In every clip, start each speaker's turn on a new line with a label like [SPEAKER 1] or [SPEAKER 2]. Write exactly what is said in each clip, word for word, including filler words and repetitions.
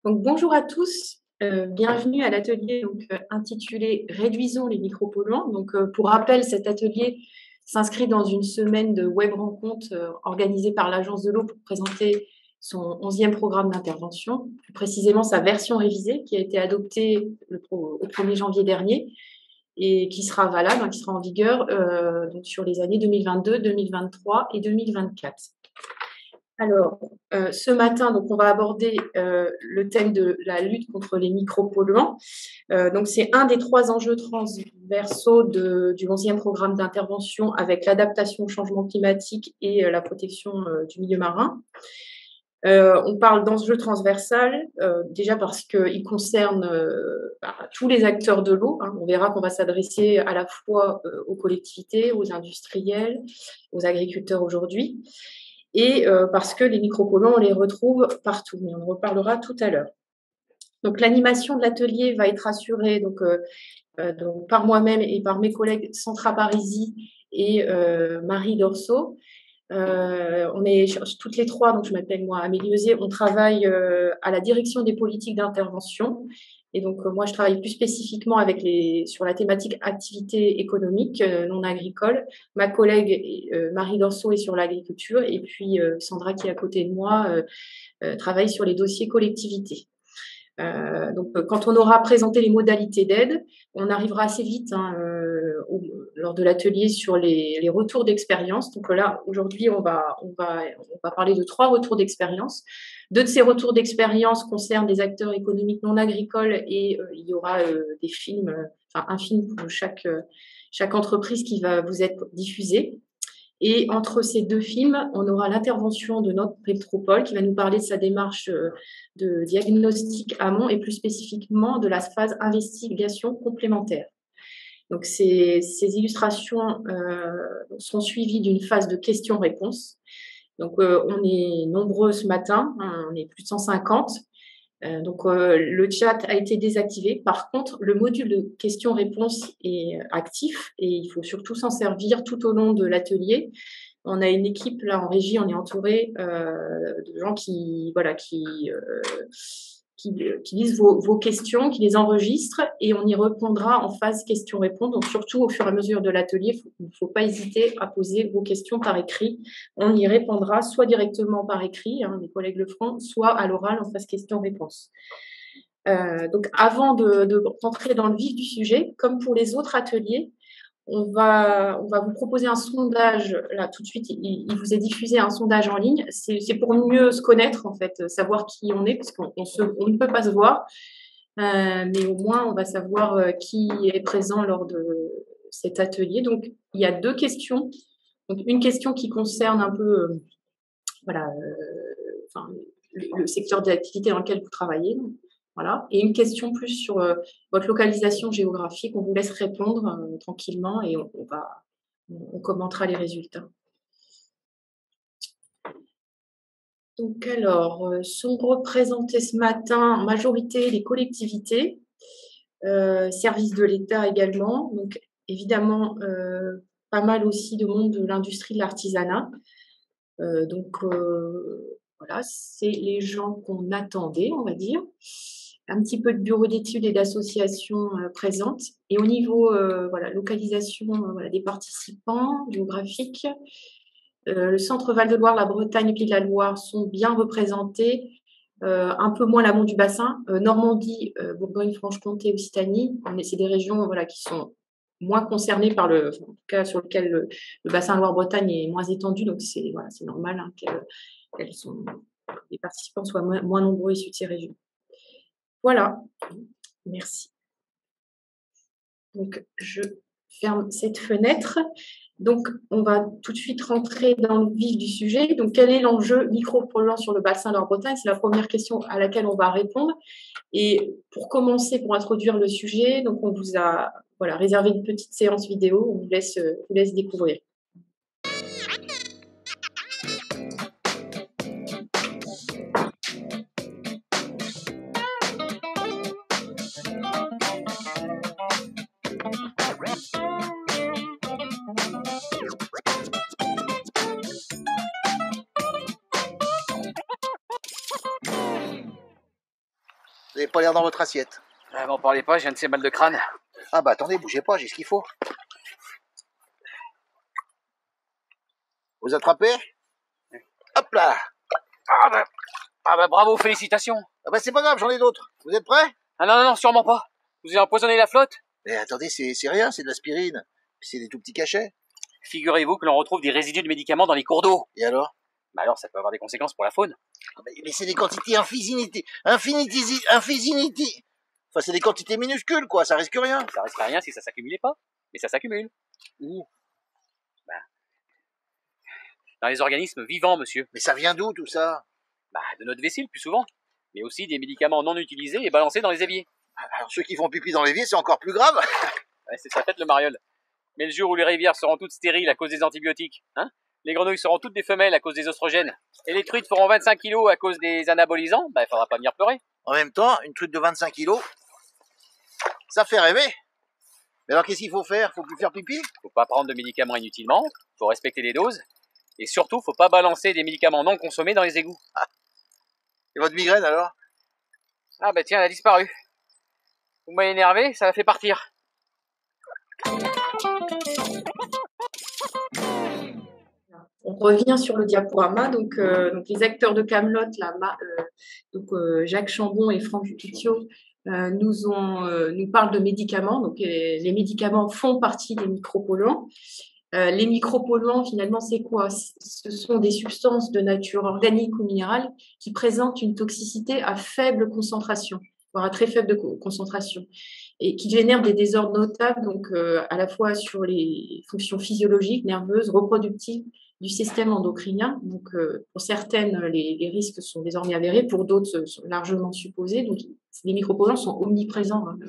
[SPEAKER 1] Donc, bonjour à tous, euh, bienvenue à l'atelier donc, euh, intitulé Réduisons les micropolluants. Donc, euh, pour rappel, cet atelier s'inscrit dans une semaine de web rencontres euh, organisée par l'Agence de l'eau pour présenter son onzième programme d'intervention, plus précisément sa version révisée qui a été adoptée le pro- au premier janvier dernier et qui sera valable, hein, qui sera en vigueur euh, donc sur les années deux mille vingt-deux, deux mille vingt-trois et deux mille vingt-quatre. Alors, euh, ce matin, donc, on va aborder euh, le thème de la lutte contre les micropolluants. Euh, donc, c'est un des trois enjeux transversaux de, du onzième programme d'intervention avec l'adaptation au changement climatique et euh, la protection euh, du milieu marin. Euh, on parle d'enjeux transversal, euh, déjà parce qu'il concerne euh, bah, tous les acteurs de l'eau. Hein. On verra qu'on va s'adresser à la fois euh, aux collectivités, aux industriels, aux agriculteurs aujourd'hui et euh, parce que les micropolluants, on les retrouve partout, mais on en reparlera tout à l'heure. Donc, l'animation de l'atelier va être assurée donc, euh, euh, donc, par moi-même et par mes collègues Sandra Parisi et euh, Marie Dorso. Euh, on est toutes les trois, donc je m'appelle moi Amélie Eusier, on travaille euh, à la direction des politiques d'intervention. Et donc, euh, moi, je travaille plus spécifiquement avec les, sur la thématique activité économique euh, non agricole. Ma collègue euh, Marie Dorso est sur l'agriculture et puis euh, Sandra, qui est à côté de moi, euh, euh, travaille sur les dossiers collectivités. Euh, donc, quand on aura présenté les modalités d'aide, on arrivera assez vite hein, euh, au, lors de l'atelier sur les, les retours d'expérience. Donc là, aujourd'hui, on va, on, va, on va parler de trois retours d'expérience. Deux de ces retours d'expérience concernent des acteurs économiques non agricoles et euh, il y aura euh, des films, euh, enfin un film pour chaque, euh, chaque entreprise qui va vous être diffusé. Et entre ces deux films, on aura l'intervention de notre métropole qui va nous parler de sa démarche de diagnostic amont et plus spécifiquement de la phase investigation complémentaire. Donc, ces, ces illustrations euh, sont suivies d'une phase de questions-réponses. Donc, euh, on est nombreux ce matin, hein, on est plus de cent cinquante. Euh, donc, euh, le chat a été désactivé. Par contre, le module de questions-réponses est actif et il faut surtout s'en servir tout au long de l'atelier. On a une équipe là en régie, on est entouré euh, de gens qui, voilà, qui, euh, qui, qui lisent vos, vos questions, qui les enregistrent et on y répondra en phase questions-réponses. Donc, surtout au fur et à mesure de l'atelier, il ne faut pas hésiter à poser vos questions par écrit. On y répondra soit directement par écrit, hein, mes collègues le feront, soit à l'oral en phase questions-réponses. Euh, donc, avant de, de rentrer dans le vif du sujet, comme pour les autres ateliers, on va, on va vous proposer un sondage. Là, tout de suite, il, il vous est diffusé un sondage en ligne. C'est c'est pour mieux se connaître, en fait, savoir qui on est, parce qu'on on se- on ne peut pas se voir. Euh, mais au moins, on va savoir euh, qui est présent lors de cet atelier. Donc, il y a deux questions. Donc, une question qui concerne un peu euh, voilà, euh, enfin, le, le secteur d'activité dans lequel vous travaillez. Voilà. Et une question plus sur euh, votre localisation géographique. On vous laisse répondre euh, tranquillement et on, on va, on commentera les résultats. Donc alors, euh, sont représentés ce matin en majorité les collectivités, euh, services de l'État également. Donc évidemment, euh, pas mal aussi de monde de l'industrie de l'artisanat. Euh, donc euh, voilà, c'est les gens qu'on attendait, on va dire. Un petit peu de bureaux d'études et d'associations euh, présentes. Et au niveau euh, voilà, localisation euh, voilà, des participants géographiques, euh, le centre Val-de-Loire, la Bretagne et Pays de la Loire sont bien représentés. Euh, un peu moins l'amont du bassin. Euh, Normandie, euh, Bourgogne-Franche-Comté, Occitanie, c'est des régions voilà, qui sont moins concernées par le, en tout cas sur lequel le, le bassin Loire-Bretagne est moins étendu, donc c'est voilà, c'est normal hein, qu'elles, qu'elles sont, les participants soient moins, moins nombreux issus de ces régions. Voilà, merci. Donc je ferme cette fenêtre. Donc, on va tout de suite rentrer dans le vif du sujet. Donc, quel est l'enjeu micropolluant sur le bassin Loire-Bretagne? C'est la première question à laquelle on va répondre. Et pour commencer, pour introduire le sujet, donc on vous a voilà, réservé une petite séance vidéo. On vous laisse, vous laisse découvrir.
[SPEAKER 2] Vous n'avez pas l'air dans votre assiette.
[SPEAKER 3] Ah, m'en parlez pas, j'ai un de ces mal de crâne.
[SPEAKER 2] Ah bah attendez, bougez pas, j'ai ce qu'il faut. Vous attrapez? Hop là.
[SPEAKER 3] Ah bah, ah bah bravo, félicitations.
[SPEAKER 2] Ah bah c'est pas grave, j'en ai d'autres. Vous êtes prêts?
[SPEAKER 3] Ah non, non, non, sûrement pas. Vous avez empoisonné la flotte?
[SPEAKER 2] Mais attendez, c'est c'est rien, c'est de l'aspirine. C'est des tout petits cachets.
[SPEAKER 3] Figurez-vous que l'on retrouve des résidus de médicaments dans les cours d'eau.
[SPEAKER 2] Et alors?
[SPEAKER 3] Bah alors, ça peut avoir des conséquences pour la faune.
[SPEAKER 2] Mais, mais c'est des quantités infinity, infinity, infinity. Enfin, c'est des quantités minuscules, quoi, ça risque rien.
[SPEAKER 3] Ça risque rien si ça s'accumulait pas. Mais ça s'accumule.
[SPEAKER 2] Où?
[SPEAKER 3] Bah, dans les organismes vivants, monsieur.
[SPEAKER 2] Mais ça vient d'où, tout ça?
[SPEAKER 3] Bah, de notre vessie, le plus souvent. Mais aussi des médicaments non utilisés et balancés dans les éviers.
[SPEAKER 2] Alors, ceux qui font pipi dans l'évier, c'est encore plus grave.
[SPEAKER 3] Ouais, c'est sa tête, le mariole. Mais le jour où les rivières seront toutes stériles à cause des antibiotiques, hein, les grenouilles seront toutes des femelles à cause des oestrogènes, et les truites feront vingt-cinq kilos à cause des anabolisants, bah, il faudra pas venir pleurer.
[SPEAKER 2] En même temps, une truite de vingt-cinq kilos, ça fait rêver. Mais alors, qu'est-ce qu'il faut faire? Faut plus faire pipi?
[SPEAKER 3] Faut pas prendre de médicaments inutilement, faut respecter les doses, et surtout, faut pas balancer des médicaments non consommés dans les égouts.
[SPEAKER 2] Ah. Et votre migraine, alors?
[SPEAKER 3] Ah bah tiens, elle a disparu. Vous m'avez énervé, ça l'a fait partir.
[SPEAKER 1] On revient sur le diaporama. Donc, euh, donc les acteurs de Camelot, là, euh, donc euh, Jacques Chambon et Franck Pitiot, euh, nous ont, euh, nous parlent de médicaments. Donc, les, les médicaments font partie des micropolluants. Euh, les micropolluants, finalement, c'est quoi? Ce sont des substances de nature organique ou minérale qui présentent une toxicité à faible concentration, voire à très faible concentration, et qui génèrent des désordres notables, donc euh, à la fois sur les fonctions physiologiques, nerveuses, reproductives du système endocrinien. Donc, euh, pour certaines, les, les risques sont désormais avérés, pour d'autres, sont largement supposés. Donc, les micropolluants sont omniprésents, hein,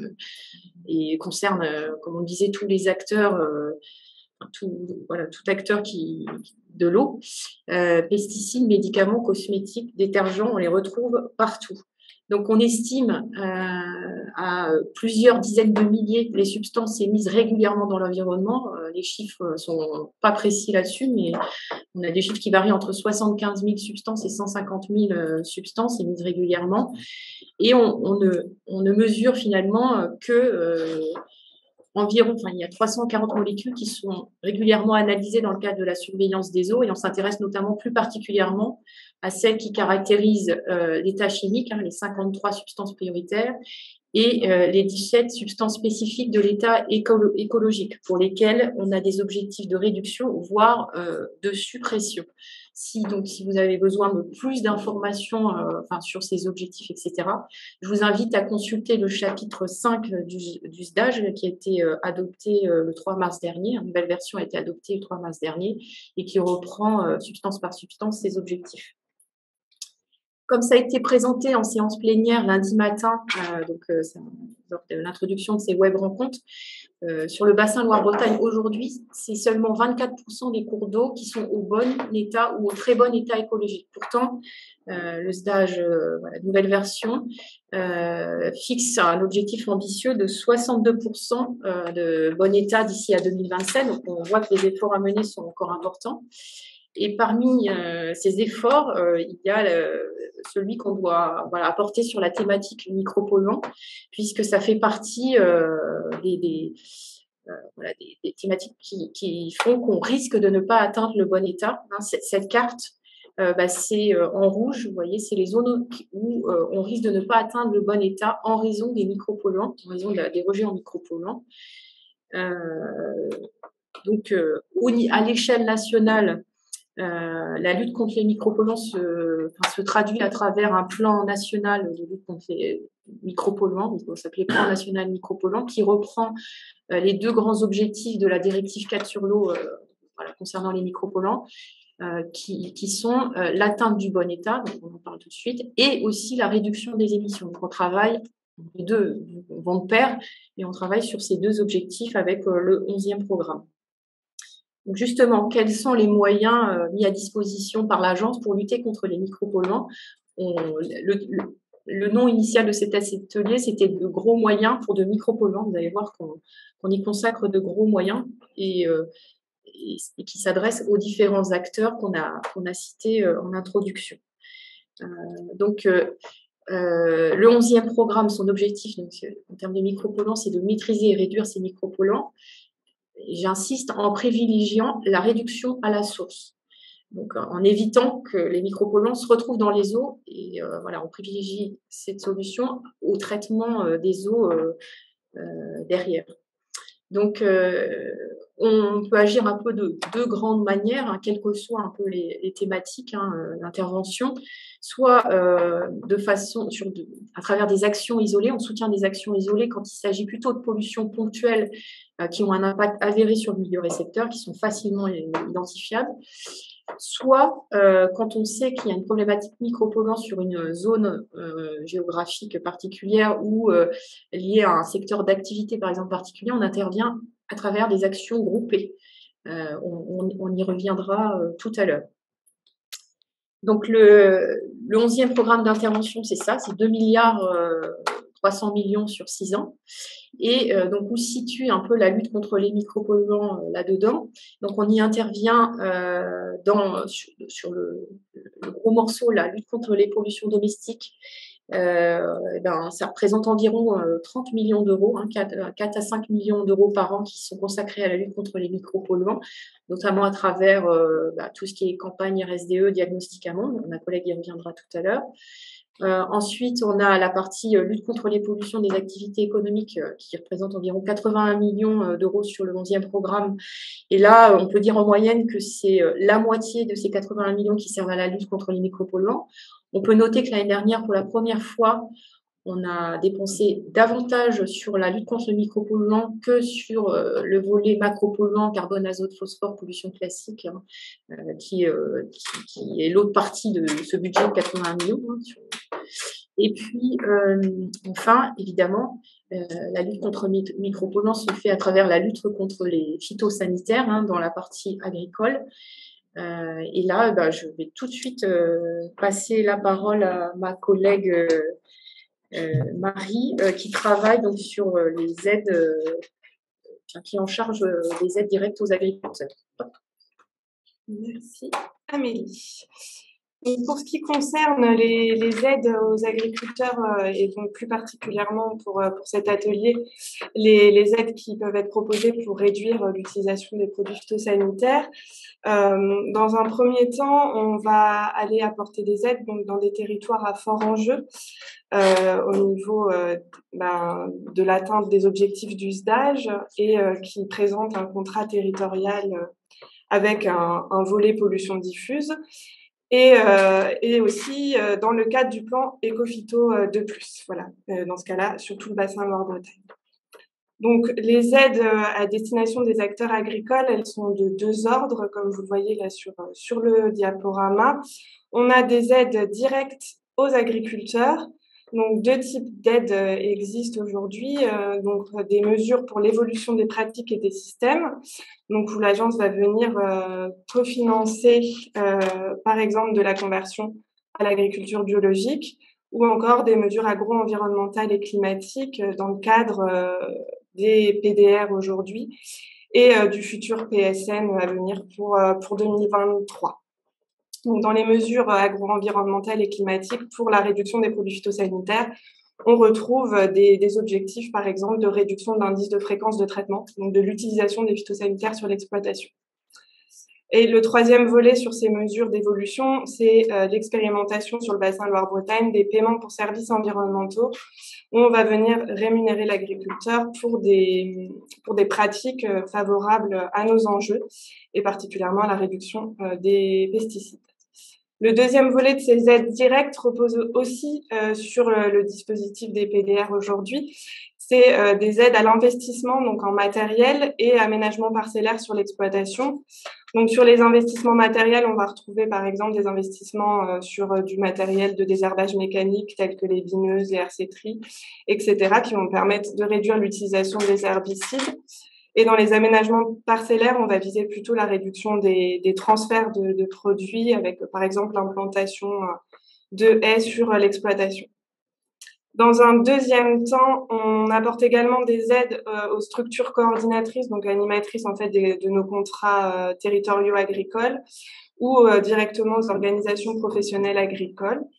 [SPEAKER 1] et concernent, euh, comme on le disait, tous les acteurs. Euh, Tout, voilà, tout acteur qui, de l'eau, euh, pesticides, médicaments, cosmétiques, détergents, on les retrouve partout. Donc, on estime euh, à plusieurs dizaines de milliers les substances émises régulièrement dans l'environnement. Euh, les chiffres ne sont pas précis là-dessus, mais on a des chiffres qui varient entre soixante-quinze mille substances et cent cinquante mille euh, substances émises régulièrement. Et on, on, ne, on ne mesure finalement que... Euh, environ, enfin, il y a trois cent quarante molécules qui sont régulièrement analysées dans le cadre de la surveillance des eaux, et on s'intéresse notamment plus particulièrement à celles qui caractérisent euh, l'état chimique, hein, les cinquante-trois substances prioritaires, et euh, les dix-sept substances spécifiques de l'état écolo écologique, pour lesquelles on a des objectifs de réduction, voire euh, de suppression. Si, donc, si vous avez besoin de plus d'informations euh, enfin, sur ces objectifs, et cetera, je vous invite à consulter le chapitre cinq du, du S D A G qui a été euh, adopté euh, le trois mars dernier. Une nouvelle version a été adoptée le trois mars dernier et qui reprend euh, substance par substance ces objectifs. Comme ça a été présenté en séance plénière lundi matin, euh, donc euh, lors de l'introduction de ces web rencontres, euh, sur le bassin Loire-Bretagne aujourd'hui, c'est seulement vingt-quatre pour cent des cours d'eau qui sont au bon état ou au très bon état écologique. Pourtant, euh, le S D A G, euh, voilà, nouvelle version, euh, fixe un objectif ambitieux de soixante-deux pour cent euh, de bon état d'ici à deux mille vingt-sept. Donc, on voit que les efforts à mener sont encore importants. Et parmi euh, ces efforts, euh, il y a le, celui qu'on doit voilà, apporter sur la thématique micropolluant, puisque ça fait partie euh, des, des, euh, voilà, des, des thématiques qui, qui font qu'on risque de ne pas atteindre le bon état. Hein, cette, cette carte, euh, bah, c'est euh, en rouge, vous voyez, c'est les zones où euh, on risque de ne pas atteindre le bon état en raison des micropolluants, en raison de la, des rejets en micropolluants. Euh, donc, euh, à l'échelle nationale, Euh, la lutte contre les micropolluants se, enfin, se traduit à travers un plan national de lutte contre les micropolluants, qui s'appelait Plan national micropolluants, qui reprend euh, les deux grands objectifs de la directive quatre sur l'eau euh, voilà, concernant les micropolluants, euh, qui, qui sont euh, l'atteinte du bon état, donc on en parle tout de suite, et aussi la réduction des émissions. Donc on travaille, les deux vont de pair, et on travaille sur ces deux objectifs avec euh, le onzième programme. Donc justement, quels sont les moyens euh, mis à disposition par l'agence pour lutter contre les micropolluants? On, le, le, le nom initial de cet atelier, c'était de gros moyens pour de micropolluants. Vous allez voir qu'on qu'on y consacre de gros moyens et, euh, et, et qui s'adressent aux différents acteurs qu'on a, qu'on a cités euh, en introduction. Euh, donc, euh, Euh, le onzième programme, son objectif, donc, en termes de micropolluants, c'est de maîtriser et réduire ces micropolluants. J'insiste, en privilégiant la réduction à la source. Donc, en évitant que les micropolluants se retrouvent dans les eaux. Et euh, voilà, on privilégie cette solution au traitement euh, des eaux euh, euh, derrière. Donc, euh, on peut agir un peu de deux grandes manières, hein, quelles que soient un peu les, les thématiques hein, d'intervention, soit euh, de façon, sur de, à travers des actions isolées, on soutient des actions isolées quand il s'agit plutôt de pollutions ponctuelles euh, qui ont un impact avéré sur le milieu récepteur, qui sont facilement identifiables, soit euh, quand on sait qu'il y a une problématique micropolluante sur une zone euh, géographique particulière ou euh, liée à un secteur d'activité, par exemple, particulier, on intervient à travers des actions groupées. Euh, on, on, on y reviendra euh, tout à l'heure. Donc, le, le onzième programme d'intervention, c'est ça, c'est deux milliards trois cents millions sur six ans. Et euh, donc, où se situe un peu la lutte contre les micropolluants euh, là-dedans. Donc, on y intervient euh, dans, sur, sur le, le gros morceau, la lutte contre les pollutions domestiques. Euh, ben, ça représente environ euh, trente millions d'euros, hein, quatre à cinq millions d'euros par an qui sont consacrés à la lutte contre les micropolluants, notamment à travers euh, bah, tout ce qui est campagne R S D E, diagnostic amont. Ma collègue y reviendra tout à l'heure. Euh, ensuite, on a la partie euh, lutte contre les pollutions des activités économiques euh, qui représente environ quatre-vingt-un millions euh, d'euros sur le onzième programme. Et là, on peut dire en moyenne que c'est euh, la moitié de ces quatre-vingt-un millions qui servent à la lutte contre les micropolluants. On peut noter que l'année dernière, pour la première fois, on a dépensé davantage sur la lutte contre le micropolluant que sur euh, le volet macropolluant, carbone, azote, phosphore, pollution classique, hein, euh, qui, euh, qui, qui est l'autre partie de ce budget de quatre-vingt-un millions. Hein, sur... Et puis, euh, enfin, évidemment, euh, la lutte contre les micropolluants se fait à travers la lutte contre les phytosanitaires hein, dans la partie agricole. Euh, et là, bah, je vais tout de suite euh, passer la parole à ma collègue euh, euh, Marie, euh, qui travaille donc sur euh, les aides, euh, qui est en charge euh, des aides directes aux agriculteurs.
[SPEAKER 4] Merci Amélie. Et pour ce qui concerne les, les aides aux agriculteurs euh, et donc plus particulièrement pour, pour cet atelier, les, les aides qui peuvent être proposées pour réduire l'utilisation des produits phytosanitaires, euh, dans un premier temps, on va aller apporter des aides donc, dans des territoires à fort enjeu euh, au niveau euh, ben, de l'atteinte des objectifs d'usage et euh, qui présentent un contrat territorial euh, avec un, un volet pollution diffuse. Et, euh, et aussi euh, dans le cadre du plan Écophyto euh, deux plus, voilà, euh, dans ce cas-là, sur tout le bassin Loire-Bretagne. Donc, les aides euh, à destination des acteurs agricoles, elles sont de deux ordres, comme vous le voyez là sur, sur le diaporama. On a des aides directes aux agriculteurs. Donc, deux types d'aides euh, existent aujourd'hui. Euh, donc, des mesures pour l'évolution des pratiques et des systèmes. Donc, où l'agence va venir euh, cofinancer, euh, par exemple, de la conversion à l'agriculture biologique ou encore des mesures agro-environnementales et climatiques dans le cadre euh, des P D R aujourd'hui et euh, du futur P S N à venir pour, euh, pour deux mille vingt-trois. Donc, dans les mesures agro-environnementales et climatiques pour la réduction des produits phytosanitaires, on retrouve des, des objectifs, par exemple, de réduction d'indice de fréquence de traitement, donc de l'utilisation des phytosanitaires sur l'exploitation. Et le troisième volet sur ces mesures d'évolution, c'est euh, l'expérimentation sur le bassin Loire-Bretagne des paiements pour services environnementaux, où on va venir rémunérer l'agriculteur pour des, pour des pratiques euh, favorables à nos enjeux, et particulièrement à la réduction euh, des pesticides. Le deuxième volet de ces aides directes repose aussi euh, sur le, le dispositif des P D R aujourd'hui. C'est euh, des aides à l'investissement, donc en matériel et aménagement parcellaire sur l'exploitation. Donc sur les investissements matériels, on va retrouver par exemple des investissements euh, sur euh, du matériel de désherbage mécanique tels que les bineuses, les hercétries, et cetera, qui vont permettre de réduire l'utilisation des herbicides. Et dans les aménagements parcellaires, on va viser plutôt la réduction des, des transferts de, de produits avec, par exemple, l'implantation de haies sur l'exploitation. Dans un deuxième temps, on apporte également des aides euh, aux structures coordinatrices, donc animatrices en fait des, de nos contrats euh, territoriaux agricoles ou euh, directement aux organisations professionnelles agricoles.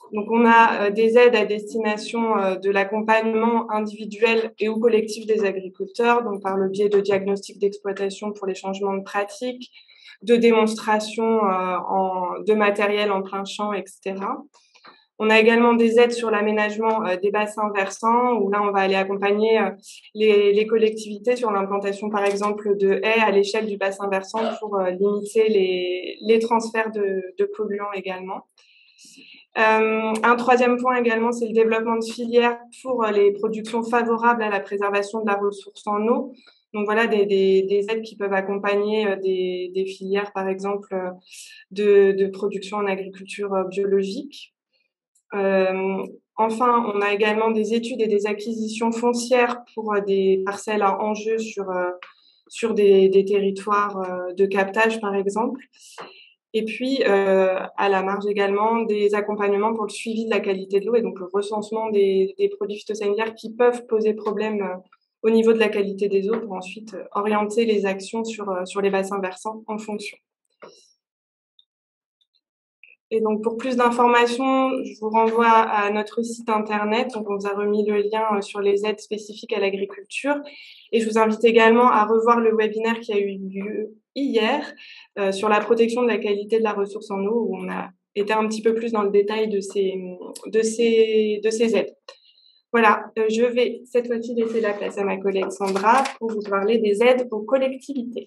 [SPEAKER 4] Donc, on a des aides à destination de l'accompagnement individuel et ou collectif des agriculteurs, donc par le biais de diagnostics d'exploitation pour les changements de pratiques, de démonstrations en, de matériel en plein champ, et cetera. On a également des aides sur l'aménagement des bassins versants, où là, on va aller accompagner les, les collectivités sur l'implantation, par exemple, de haies à l'échelle du bassin versant pour limiter les, les transferts de, de polluants également. Euh, un troisième point également, c'est le développement de filières pour les productions favorables à la préservation de la ressource en eau. Donc voilà, des, des, des aides qui peuvent accompagner des, des filières, par exemple, de, de production en agriculture biologique. Euh, enfin, on a également des études et des acquisitions foncières pour des parcelles à enjeu sur, sur des, des territoires de captage, par exemple. Et puis, euh, à la marge également, des accompagnements pour le suivi de la qualité de l'eau et donc le recensement des, des produits phytosanitaires qui peuvent poser problème euh, au niveau de la qualité des eaux pour ensuite euh, orienter les actions sur, euh, sur les bassins versants en fonction. Et donc, pour plus d'informations, je vous renvoie à notre site internet. Donc, on vous a remis le lien sur les aides spécifiques à l'agriculture. Et je vous invite également à revoir le webinaire qui a eu lieu hier euh, sur la protection de la qualité de la ressource en eau, où on a été un petit peu plus dans le détail de ces, de ces, de ces aides. Voilà, euh, je vais cette fois-ci laisser la place à ma collègue Sandra pour vous parler des aides aux collectivités.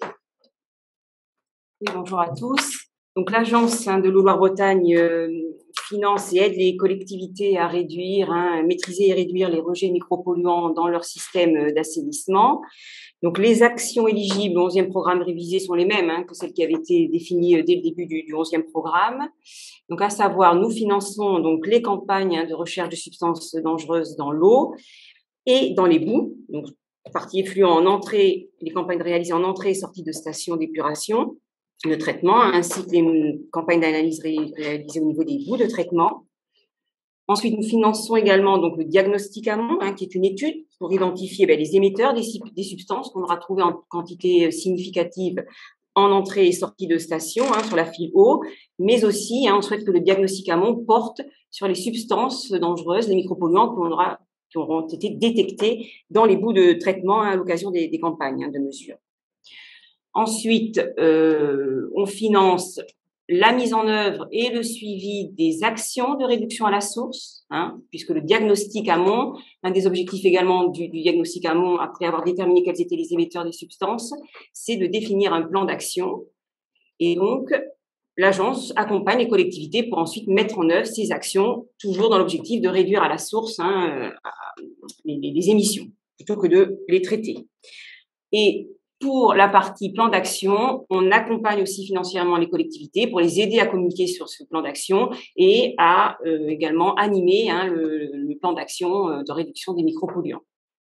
[SPEAKER 5] Et bonjour à tous. Donc, l'agence hein, de l'eau Loire-Bretagne euh, finance et aide les collectivités à réduire, hein, maîtriser et réduire les rejets micropolluants dans leur système d'assainissement. Donc, les actions éligibles au onzième programme révisé sont les mêmes hein, que celles qui avaient été définies dès le début du, du onzième programme. Donc, à savoir, nous finançons donc les campagnes hein, de recherche de substances dangereuses dans l'eau et dans les boues. Donc, partie effluent en entrée, les campagnes réalisées en entrée et sortie de stations d'épuration de traitement, ainsi que les campagnes d'analyse réalisées au niveau des boues de traitement. Ensuite, nous finançons également donc le diagnostic amont, hein, qui est une étude pour identifier ben, les émetteurs des, des substances qu'on aura trouvées en quantité significative en entrée et sortie de station hein, sur la file eau, mais aussi hein, on souhaite que le diagnostic amont porte sur les substances dangereuses, les micropolluants qu'on aura, qui auront été détectés dans les boues de traitement hein, à l'occasion des, des campagnes hein, de mesure. Ensuite, euh, on finance la mise en œuvre et le suivi des actions de réduction à la source, hein, puisque le diagnostic amont, un des objectifs également du, du diagnostic amont, après avoir déterminé quels étaient les émetteurs des substances, c'est de définir un plan d'action. Et donc, l'agence accompagne les collectivités pour ensuite mettre en œuvre ces actions, toujours dans l'objectif de réduire à la source hein, les, les émissions, plutôt que de les traiter. Et pour la partie plan d'action, on accompagne aussi financièrement les collectivités pour les aider à communiquer sur ce plan d'action et à euh, également animer hein, le, le plan d'action de réduction des micropolluants.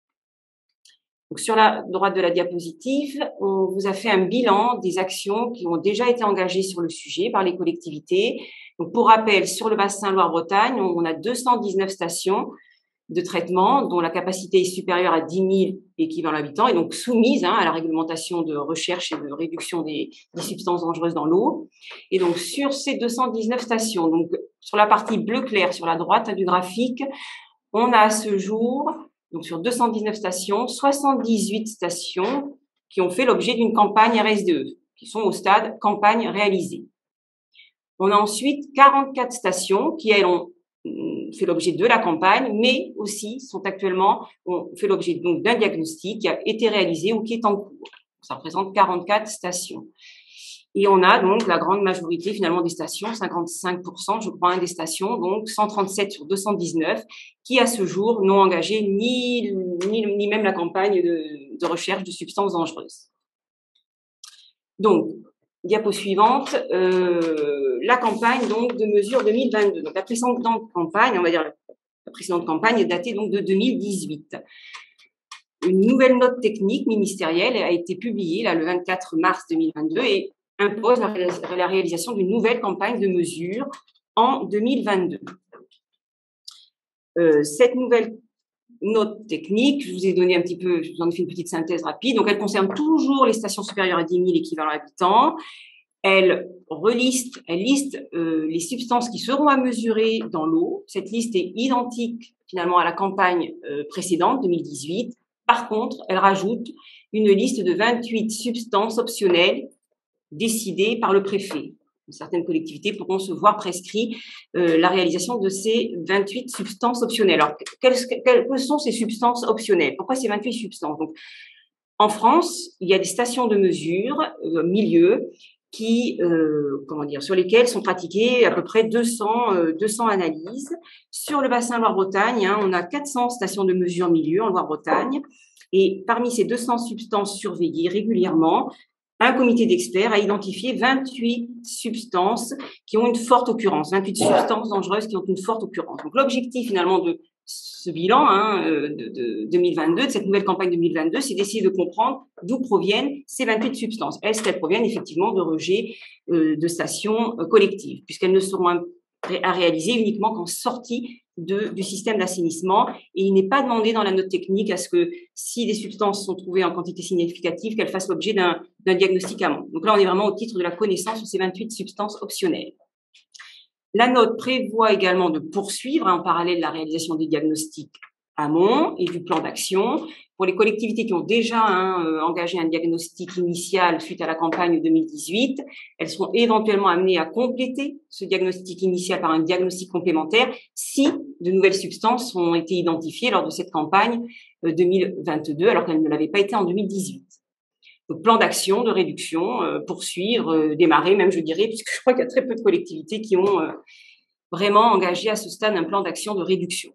[SPEAKER 5] Donc, sur la droite de la diapositive, on vous a fait un bilan des actions qui ont déjà été engagées sur le sujet par les collectivités. Donc, pour rappel, sur le bassin Loire-Bretagne, on a deux cent dix-neuf stations de traitement dont la capacité est supérieure à dix mille équivalents habitants et donc soumise hein, à la réglementation de recherche et de réduction des, des substances dangereuses dans l'eau. Et donc, sur ces deux cent dix-neuf stations, donc sur la partie bleu clair sur la droite hein, du graphique, on a à ce jour, donc sur deux cent dix-neuf stations, soixante-dix-huit stations qui ont fait l'objet d'une campagne R S D E, qui sont au stade campagne réalisée. On a ensuite quarante-quatre stations qui, elles, ont fait l'objet de la campagne, mais aussi sont actuellement, ont fait l'objet donc d'un diagnostic qui a été réalisé ou qui est en cours. Ça représente quarante-quatre stations. Et on a donc la grande majorité finalement des stations, cinquante-cinq pour cent je crois, des stations, donc cent trente-sept sur deux cent dix-neuf, qui à ce jour n'ont engagé ni, ni, ni même la campagne de, de recherche de substances dangereuses. Donc, diapo suivante, euh, la campagne donc de mesure deux mille vingt-deux. Donc la précédente campagne, on va dire la précédente campagne est datée donc de deux mille dix-huit. Une nouvelle note technique ministérielle a été publiée là le vingt-quatre mars deux mille vingt-deux et impose la, la réalisation d'une nouvelle campagne de mesure en deux mille vingt-deux. Euh, cette nouvelle note technique, je vous ai donné un petit peu, je vous en ai fait une petite synthèse rapide. Donc, elle concerne toujours les stations supérieures à dix mille équivalents habitants. Elle reliste, elle liste euh, les substances qui seront à mesurer dans l'eau. Cette liste est identique finalement à la campagne euh, précédente, deux mille dix-huit. Par contre, elle rajoute une liste de vingt-huit substances optionnelles décidées par le préfet. Certaines collectivités pourront se voir prescrit euh, la réalisation de ces vingt-huit substances optionnelles. Alors, quelles, quelles sont ces substances optionnelles? Pourquoi ces vingt-huit substances? Donc, en France, il y a des stations de mesure, euh, milieu, qui, euh, comment dire, sur lesquelles sont pratiquées à peu près deux cents, euh, deux cents analyses. Sur le bassin Loire-Bretagne, hein, on a quatre cents stations de mesure milieu en Loire-Bretagne. Et parmi ces deux cents substances surveillées régulièrement, un comité d'experts a identifié vingt-huit substances qui ont une forte occurrence, vingt-huit substances dangereuses qui ont une forte occurrence. Donc, l'objectif, finalement, de ce bilan hein, de, de deux mille vingt-deux, de cette nouvelle campagne deux mille vingt-deux, c'est d'essayer de comprendre d'où proviennent ces vingt-huit substances. Est-ce qu'elles proviennent effectivement de rejets euh, de stations euh, collectives, puisqu'elles ne seront à, à réaliser uniquement qu'en sortie de, du système d'assainissement. Et il n'est pas demandé dans la note technique à ce que, si des substances sont trouvées en quantité significative, qu'elles fassent l'objet d'un, d'un diagnostic amont. Donc là, on est vraiment au titre de la connaissance sur ces vingt-huit substances optionnelles. La note prévoit également de poursuivre hein, en parallèle la réalisation des diagnostics amont et du plan d'action. Pour les collectivités qui ont déjà hein, euh, engagé un diagnostic initial suite à la campagne deux mille dix-huit, elles seront éventuellement amenées à compléter ce diagnostic initial par un diagnostic complémentaire si de nouvelles substances ont été identifiées lors de cette campagne euh, deux mille vingt-deux, alors qu'elles ne l'avaient pas été en deux mille dix-huit. Donc, plan d'action de réduction, euh, poursuivre, euh, démarrer même, je dirais, puisque je crois qu'il y a très peu de collectivités qui ont euh, vraiment engagé à ce stade un plan d'action de réduction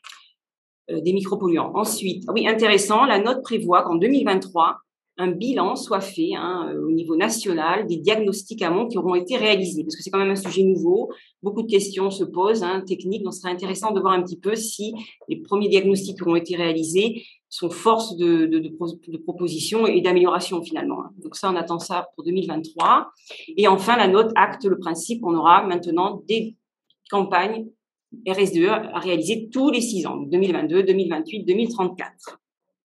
[SPEAKER 5] euh, des micropolluants. Ensuite, oui, intéressant, la note prévoit qu'en deux mille vingt-trois, un bilan soit fait hein, au niveau national des diagnostics amont qui auront été réalisés, parce que c'est quand même un sujet nouveau. Beaucoup de questions se posent, hein, techniques, donc ce serait intéressant de voir un petit peu si les premiers diagnostics qui auront été réalisés sont force de, de, de, de propositions et d'amélioration finalement. Donc ça, on attend ça pour deux mille vingt-trois. Et enfin, la note acte le principe qu'on aura maintenant des campagnes R S deux E à réaliser tous les six ans, deux mille vingt-deux, deux mille vingt-huit, deux mille trente-quatre.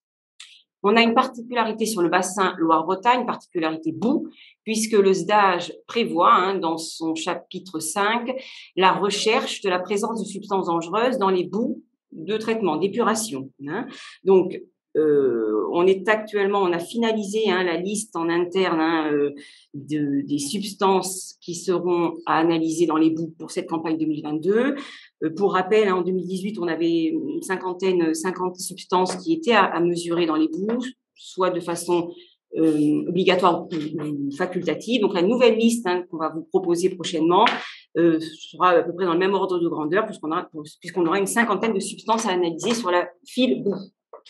[SPEAKER 5] On a une particularité sur le bassin Loire-Bretagne, particularité boue, puisque le S D A G prévoit, hein, dans son chapitre cinq, la recherche de la présence de substances dangereuses dans les boues de traitement, d'épuration. Hein. Donc, euh, on est actuellement, on a finalisé hein, la liste en interne hein, euh, de, des substances qui seront à analyser dans les boues pour cette campagne deux mille vingt-deux. Euh, pour rappel, hein, en deux mille dix-huit, on avait une cinquantaine, cinquante substances qui étaient à, à mesurer dans les boues, soit de façon euh, obligatoire ou facultative. Donc, la nouvelle liste hein, qu'on va vous proposer prochainement euh, sera à peu près dans le même ordre de grandeur, puisqu'on aura, puisqu'on aura une cinquantaine de substances à analyser sur la file boue.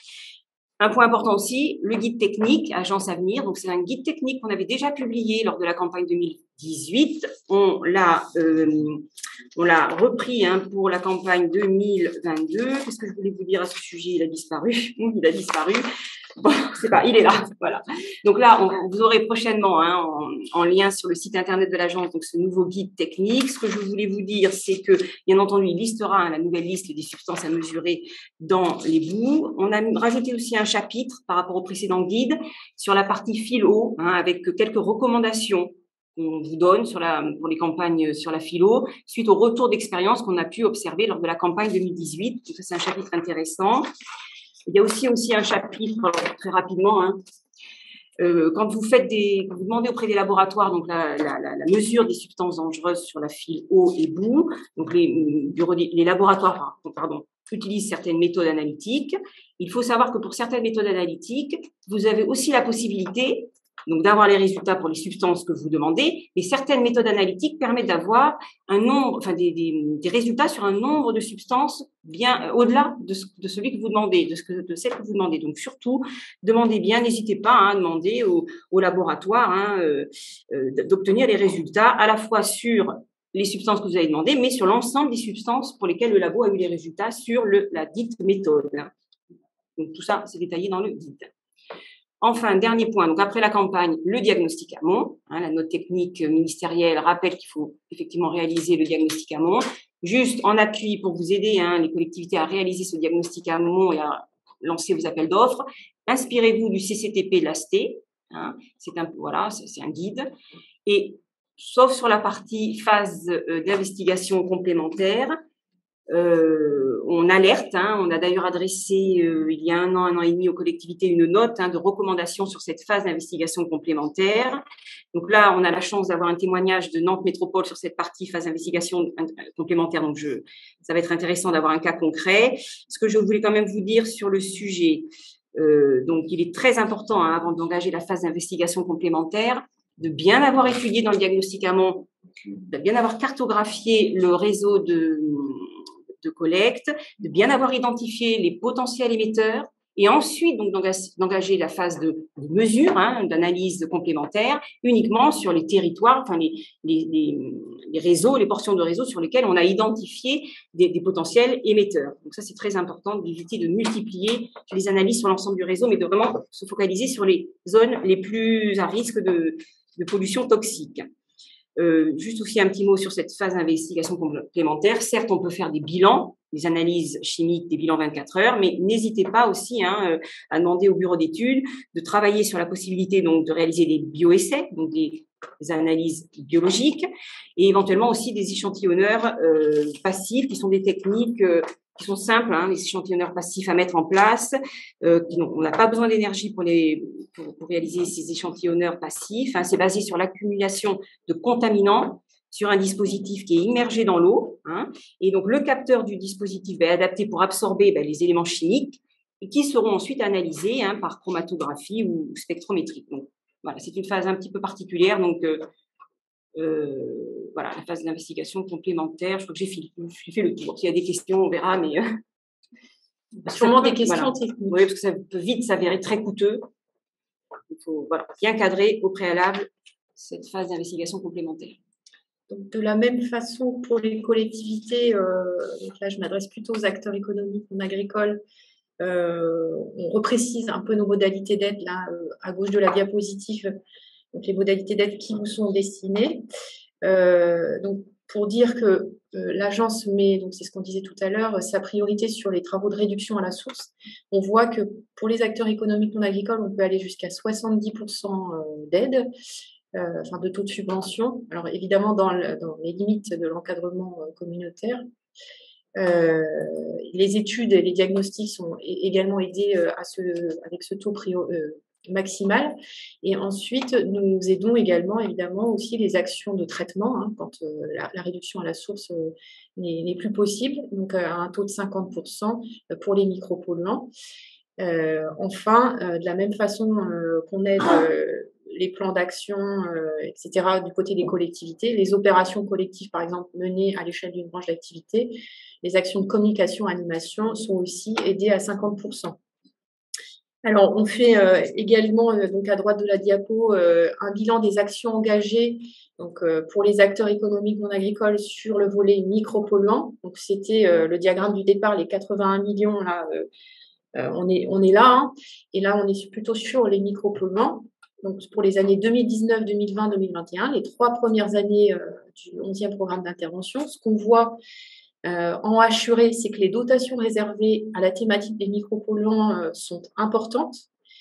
[SPEAKER 5] Un point important aussi, le guide technique, Agence Avenir. Donc, c'est un guide technique qu'on avait déjà publié lors de la campagne deux mille dix-huit. On l'a, euh, on l'a repris hein, pour la campagne deux mille vingt-deux. Qu'est-ce que je voulais vous dire à ce sujet? Il a disparu. Il a disparu. Bon, c'est pas, il est là, voilà. Donc là, on, vous aurez prochainement, hein, en, en lien sur le site internet de l'agence, donc ce nouveau guide technique. Ce que je voulais vous dire, c'est que, bien entendu, il listera hein, la nouvelle liste des substances à mesurer dans les boues. On a rajouté aussi un chapitre par rapport au précédent guide sur la partie philo, hein, avec quelques recommandations qu'on vous donne sur la, pour les campagnes sur la philo, suite au retour d'expérience qu'on a pu observer lors de la campagne deux mille dix-huit. Donc ça, c'est un chapitre intéressant. Il y a aussi, aussi un chapitre, très rapidement, hein, euh, quand vous faites des, quand vous demandez auprès des laboratoires donc la, la, la, la mesure des substances dangereuses sur la file eau et boue, donc les, bureaux, les laboratoires pardon, utilisent certaines méthodes analytiques. Il faut savoir que pour certaines méthodes analytiques, vous avez aussi la possibilité donc d'avoir les résultats pour les substances que vous demandez, mais certaines méthodes analytiques permettent d'avoir un nombre, enfin des, des, des résultats sur un nombre de substances bien au-delà de, ce, de celui que vous demandez, de, ce que, de celle que vous demandez. Donc surtout, demandez bien, n'hésitez pas hein, à demander au, au laboratoire hein, euh, euh, d'obtenir les résultats à la fois sur les substances que vous avez demandées, mais sur l'ensemble des substances pour lesquelles le labo a eu les résultats sur le, la dite méthode. Donc tout ça, c'est détaillé dans le guide. Enfin, dernier point, donc après la campagne, le diagnostic amont. Hein, la note technique ministérielle rappelle qu'il faut effectivement réaliser le diagnostic amont. Juste en appui pour vous aider hein, les collectivités à réaliser ce diagnostic amont et à lancer vos appels d'offres, inspirez-vous du C C T P de l'A S T. Hein, c'est un voilà, c'est un guide. Et sauf sur la partie phase euh, d'investigation complémentaire. Euh, on alerte, hein, on a d'ailleurs adressé euh, il y a un an, un an et demi aux collectivités une note hein, de recommandation sur cette phase d'investigation complémentaire. Donc là, on a la chance d'avoir un témoignage de Nantes Métropole sur cette partie phase d'investigation complémentaire. Donc je, ça va être intéressant d'avoir un cas concret. Ce que je voulais quand même vous dire sur le sujet, euh, donc il est très important hein, avant d'engager la phase d'investigation complémentaire de bien avoir étudié dans le diagnostic amont, de bien avoir cartographié le réseau de de collecte, de bien avoir identifié les potentiels émetteurs et ensuite donc d'engager la phase de, de mesure, hein, d'analyse complémentaire uniquement sur les territoires, enfin les, les, les, les réseaux, les portions de réseau sur lesquelles on a identifié des, des potentiels émetteurs. Donc ça c'est très important d'éviter de multiplier les analyses sur l'ensemble du réseau, mais de vraiment se focaliser sur les zones les plus à risque de, de pollution toxique. Euh, juste aussi un petit mot sur cette phase d'investigation complémentaire. Certes, on peut faire des bilans, des analyses chimiques, des bilans vingt-quatre heures, mais n'hésitez pas aussi hein, à demander au bureau d'études de travailler sur la possibilité donc de réaliser des bioessais, donc des, des analyses biologiques, et éventuellement aussi des échantillonneurs euh, passifs, qui sont des techniques euh, qui sont simples, hein, les échantillonneurs passifs à mettre en place. Euh, qui on n'a pas besoin d'énergie pour, les, pour, pour réaliser ces échantillonneurs passifs. Hein, c'est basé sur l'accumulation de contaminants sur un dispositif qui est immergé dans l'eau. Hein, et donc, le capteur du dispositif est adapté pour absorber ben, les éléments chimiques et qui seront ensuite analysés hein, par chromatographie ou spectrométrie. Donc, voilà, c'est une phase un petit peu particulière. Donc, euh, euh, voilà, la phase d'investigation complémentaire. Je crois que j'ai fait, fait le tour. S'il y a des questions, on verra, mais euh,
[SPEAKER 1] sûrement des questions
[SPEAKER 5] voilà.
[SPEAKER 1] techniques.
[SPEAKER 5] Oui, parce que ça peut vite s'avérer très coûteux. Il faut voilà, bien cadrer au préalable cette phase d'investigation complémentaire.
[SPEAKER 1] Donc, de la même façon, pour les collectivités, euh, donc là, je m'adresse plutôt aux acteurs économiques en agricole. Euh, on reprécise un peu nos modalités d'aide là, euh, à gauche de la diapositive. Donc, les modalités d'aide qui vous sont destinées. Euh, donc, pour dire que euh, l'agence met, donc c'est ce qu'on disait tout à l'heure, sa priorité sur les travaux de réduction à la source. On voit que pour les acteurs économiques non agricoles, on peut aller jusqu'à soixante-dix pour cent d'aide, euh, enfin de taux de subvention. Alors évidemment dans, le, dans les limites de l'encadrement communautaire. Euh, les études et les diagnostics sont également aidés à ce, avec ce taux prioritaire. Euh, maximale. Et ensuite, nous aidons également, évidemment, aussi les actions de traitement, hein, quand euh, la, la réduction à la source euh, n'est plus possible, donc à un taux de cinquante pour cent pour les micropolluants. Euh, enfin, euh, de la même façon euh, qu'on aide euh, les plans d'action, euh, et cetera, du côté des collectivités, les opérations collectives, par exemple, menées à l'échelle d'une branche d'activité, les actions de communication, animation sont aussi aidées à cinquante pour cent. Alors, on fait euh, également, euh, donc à droite de la diapo, euh, un bilan des actions engagées donc, euh, pour les acteurs économiques non agricoles sur le volet micropolluant. Donc, c'était euh, le diagramme du départ, les quatre-vingt-un millions, là, euh, euh, on, est, on est là. Hein, et là, on est plutôt sur les micropolluants. Donc, pour les années deux mille dix-neuf, deux mille vingt, deux mille vingt et un, les trois premières années euh, du onzième programme d'intervention, ce qu'on voit Euh, en assuré, c'est que les dotations réservées à la thématique des micropolluants euh, sont importantes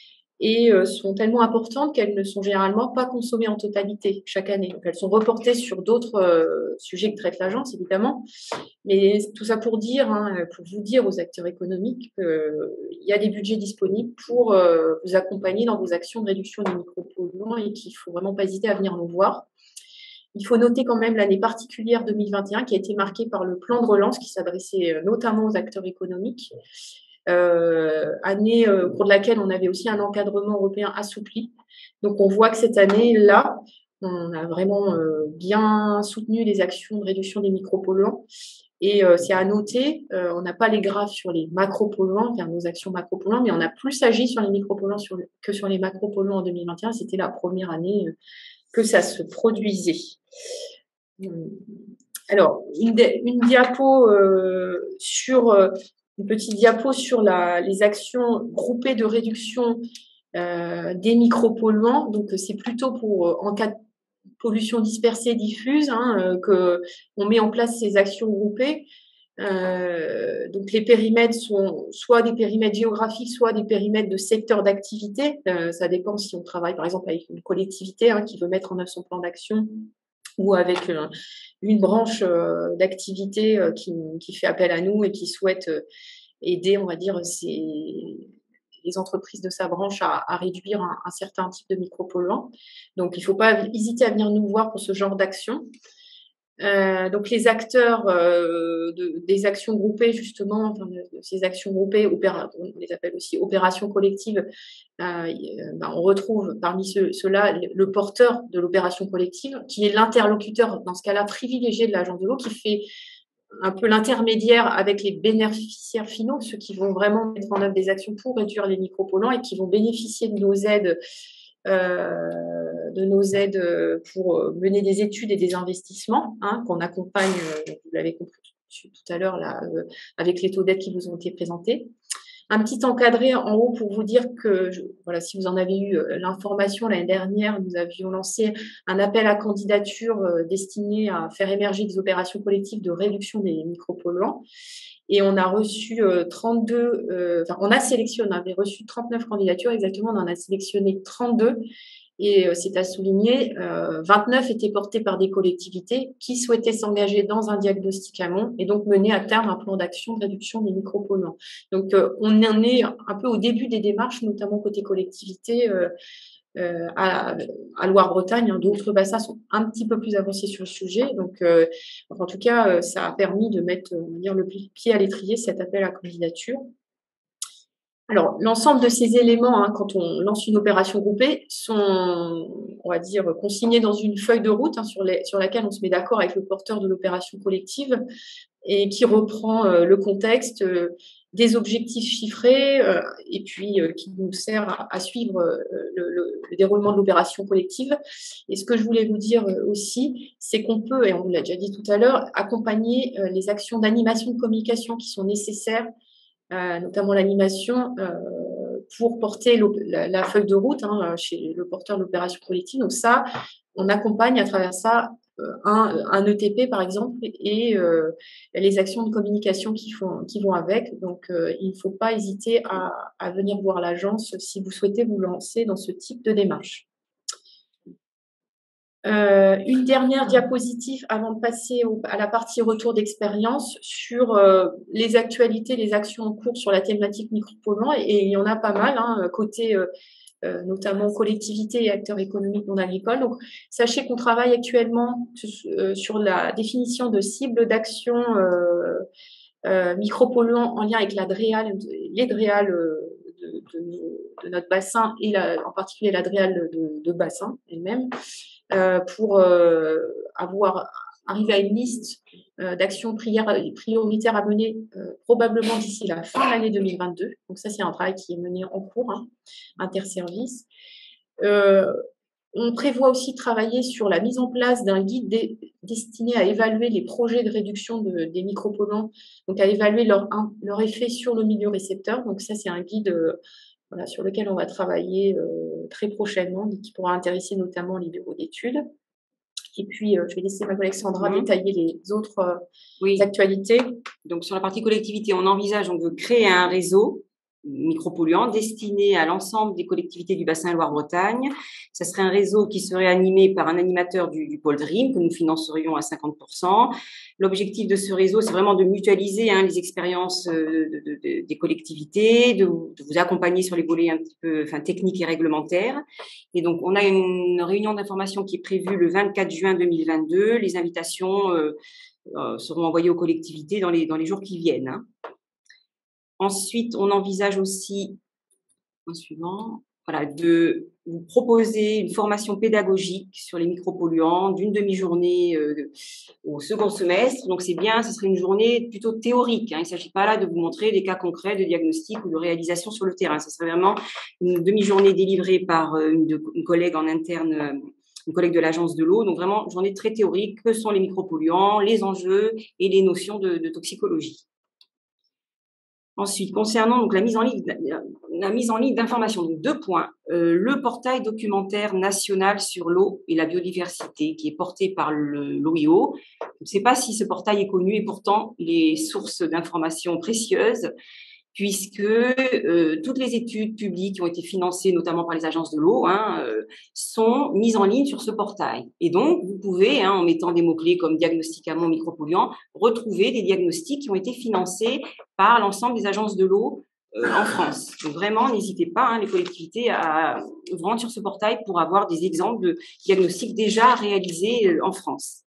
[SPEAKER 1] et euh, sont tellement importantes qu'elles ne sont généralement pas consommées en totalité chaque année. Donc, elles sont reportées sur d'autres euh, sujets que traite l'agence, évidemment. Mais tout ça pour dire, hein, pour vous dire aux acteurs économiques qu'il y a des budgets disponibles pour euh, vous accompagner dans vos actions de réduction des micropolluants et qu'il ne faut vraiment pas hésiter à venir nous voir. Il faut noter quand même l'année particulière deux mille vingt et un qui a été marquée par le plan de relance qui s'adressait notamment aux acteurs économiques, euh, année euh, au cours de laquelle on avait aussi un encadrement européen assoupli. Donc on voit que cette année-là, on a vraiment euh, bien soutenu les actions de réduction des micropolluants. Et euh, c'est à noter, euh, on n'a pas les graphes sur les macropolluants, enfin nos actions macropolluants, mais on a plus agi sur les micropolluants sur, que sur les macropolluants en deux mille vingt et un. C'était la première année euh, que ça se produisait. Alors, une, une diapo euh, sur euh, une petite diapo sur la, les actions groupées de réduction euh, des micropolluants. Donc, c'est plutôt pour euh, en cas de pollution dispersée diffuse hein, euh, que on met en place ces actions groupées. Euh, donc les périmètres sont soit des périmètres géographiques, soit des périmètres de secteur d'activité. Euh, ça dépend si on travaille par exemple avec une collectivité hein, qui veut mettre en œuvre son plan d'action ou avec euh, une branche euh, d'activité euh, qui, qui fait appel à nous et qui souhaite euh, aider, on va dire, ces, les entreprises de sa branche à, à réduire un, un certain type de micropolluants. Donc, il ne faut pas hésiter à venir nous voir pour ce genre d'action. Euh, donc les acteurs euh, de, des actions groupées justement, enfin, de, de ces actions groupées, opéra, on les appelle aussi opérations collectives, euh, ben, on retrouve parmi ceux-là le, le porteur de l'opération collective, qui est l'interlocuteur dans ce cas-là privilégié de l'agence de l'eau, qui fait un peu l'intermédiaire avec les bénéficiaires finaux, ceux qui vont vraiment mettre en œuvre des actions pour réduire les micropolluants et qui vont bénéficier de nos aides. Euh, de nos aides pour mener des études et des investissements, hein, qu'on accompagne, vous l'avez compris tout à l'heure, là, euh, avec les taux d'aide qui vous ont été présentés. Un petit encadré en haut pour vous dire que, je, voilà, si vous en avez eu l'information l'année dernière, nous avions lancé un appel à candidature euh, destiné à faire émerger des opérations collectives de réduction des micropolluants. Et on a reçu euh, trente-deux, euh, enfin, on a sélectionné, on avait reçu trente-neuf candidatures exactement, on en a sélectionné trente-deux. Et euh, c'est à souligner, euh, vingt-neuf étaient portés par des collectivités qui souhaitaient s'engager dans un diagnostic amont et donc mener à terme un plan d'action de réduction des micropolluants. Donc, euh, on en est un peu au début des démarches, notamment côté collectivité, euh, euh, à, à Loire-Bretagne. Hein, d'autres bassins sont un petit peu plus avancés sur le sujet. Donc, euh, en tout cas, euh, ça a permis de mettre, on va dire, le pied à l'étrier, cet appel à candidature. Alors, l'ensemble de ces éléments, hein, quand on lance une opération groupée, sont, on va dire, consignés dans une feuille de route, hein, sur, les, sur laquelle on se met d'accord avec le porteur de l'opération collective et qui reprend euh, le contexte, euh, des objectifs chiffrés euh, et puis euh, qui nous sert à, à suivre euh, le, le, le déroulement de l'opération collective. Et ce que je voulais vous dire euh, aussi, c'est qu'on peut, et on vous l'a déjà dit tout à l'heure, accompagner euh, les actions d'animation de communication qui sont nécessaires, Euh, notamment l'animation, euh, pour porter la, la feuille de route, hein, chez le porteur de l'opération collective. Donc ça, on accompagne à travers ça euh, un, un E T P, par exemple, et euh, les actions de communication qui, font, qui vont avec. Donc, euh, il ne faut pas hésiter à, à venir voir l'agence si vous souhaitez vous lancer dans ce type de démarche. Euh, une dernière diapositive avant de passer au, à la partie retour d'expérience sur euh, les actualités, les actions en cours sur la thématique micropolluants, et, et il y en a pas mal, hein, côté euh, euh, notamment collectivités et acteurs économiques non agricoles. Donc, sachez qu'on travaille actuellement euh, sur la définition de cibles d'action euh, euh, micropolluants en lien avec la DREAL, les DREAL euh, de, de, de notre bassin et la, en particulier la DREAL de, de bassin elle-même. Euh, pour euh, avoir arrivé à une liste euh, d'actions prioritaires à mener euh, probablement d'ici la fin de l'année deux mille vingt-deux. Donc ça, c'est un travail qui est mené en cours, hein, interservice. Euh, on prévoit aussi de travailler sur la mise en place d'un guide de, destiné à évaluer les projets de réduction de, des micropolluants, donc à évaluer leur, un, leur effet sur le milieu récepteur. Donc ça, c'est un guide euh, voilà, sur lequel on va travailler euh, très prochainement, qui pourra intéresser notamment les bureaux d'études. Et puis, euh, je vais laisser ma collègue Sandra mmh. détailler les autres euh, oui. actualités.
[SPEAKER 5] Donc, sur la partie collectivité, on envisage, on veut créer un réseau micropolluant destiné à l'ensemble des collectivités du bassin Loire-Bretagne. Ça serait un réseau qui serait animé par un animateur du, du pôle DREAM que nous financerions à cinquante pour cent. L'objectif de ce réseau, c'est vraiment de mutualiser hein, les expériences de, de, de, des collectivités, de, de vous accompagner sur les volets un petit peu enfin, techniques et réglementaires. Et donc, on a une réunion d'information qui est prévue le vingt-quatre juin deux mille vingt-deux. Les invitations euh, euh, seront envoyées aux collectivités dans les, dans les jours qui viennent. Hein. Ensuite, on envisage aussi, un suivant, voilà, de vous proposer une formation pédagogique sur les micropolluants d'une demi-journée euh, au second semestre. Donc, c'est bien, ce serait une journée plutôt théorique. Hein. Il ne s'agit pas là de vous montrer des cas concrets de diagnostic ou de réalisation sur le terrain. Ce serait vraiment une demi-journée délivrée par une, de, une collègue en interne, une collègue de l'agence de l'eau. Donc, vraiment, une journée très théorique. Que sont les micropolluants, les enjeux et les notions de, de toxicologie. Ensuite, concernant donc la mise en ligne, la mise en ligne d'informations, donc deux points. Euh, le portail documentaire national sur l'eau et la biodiversité, qui est porté par l'O I O. Je ne sais pas si ce portail est connu et pourtant il est source d'informations précieuses. puisque euh, toutes les études publiques qui ont été financées, notamment par les agences de l'eau, hein, euh, sont mises en ligne sur ce portail. Et donc, vous pouvez, hein, en mettant des mots-clés comme diagnostic amont micropolluant, retrouver des diagnostics qui ont été financés par l'ensemble des agences de l'eau euh, en France. Donc, vraiment, n'hésitez pas, hein, les collectivités, à vous rendre sur ce portail pour avoir des exemples de diagnostics déjà réalisés euh, en France.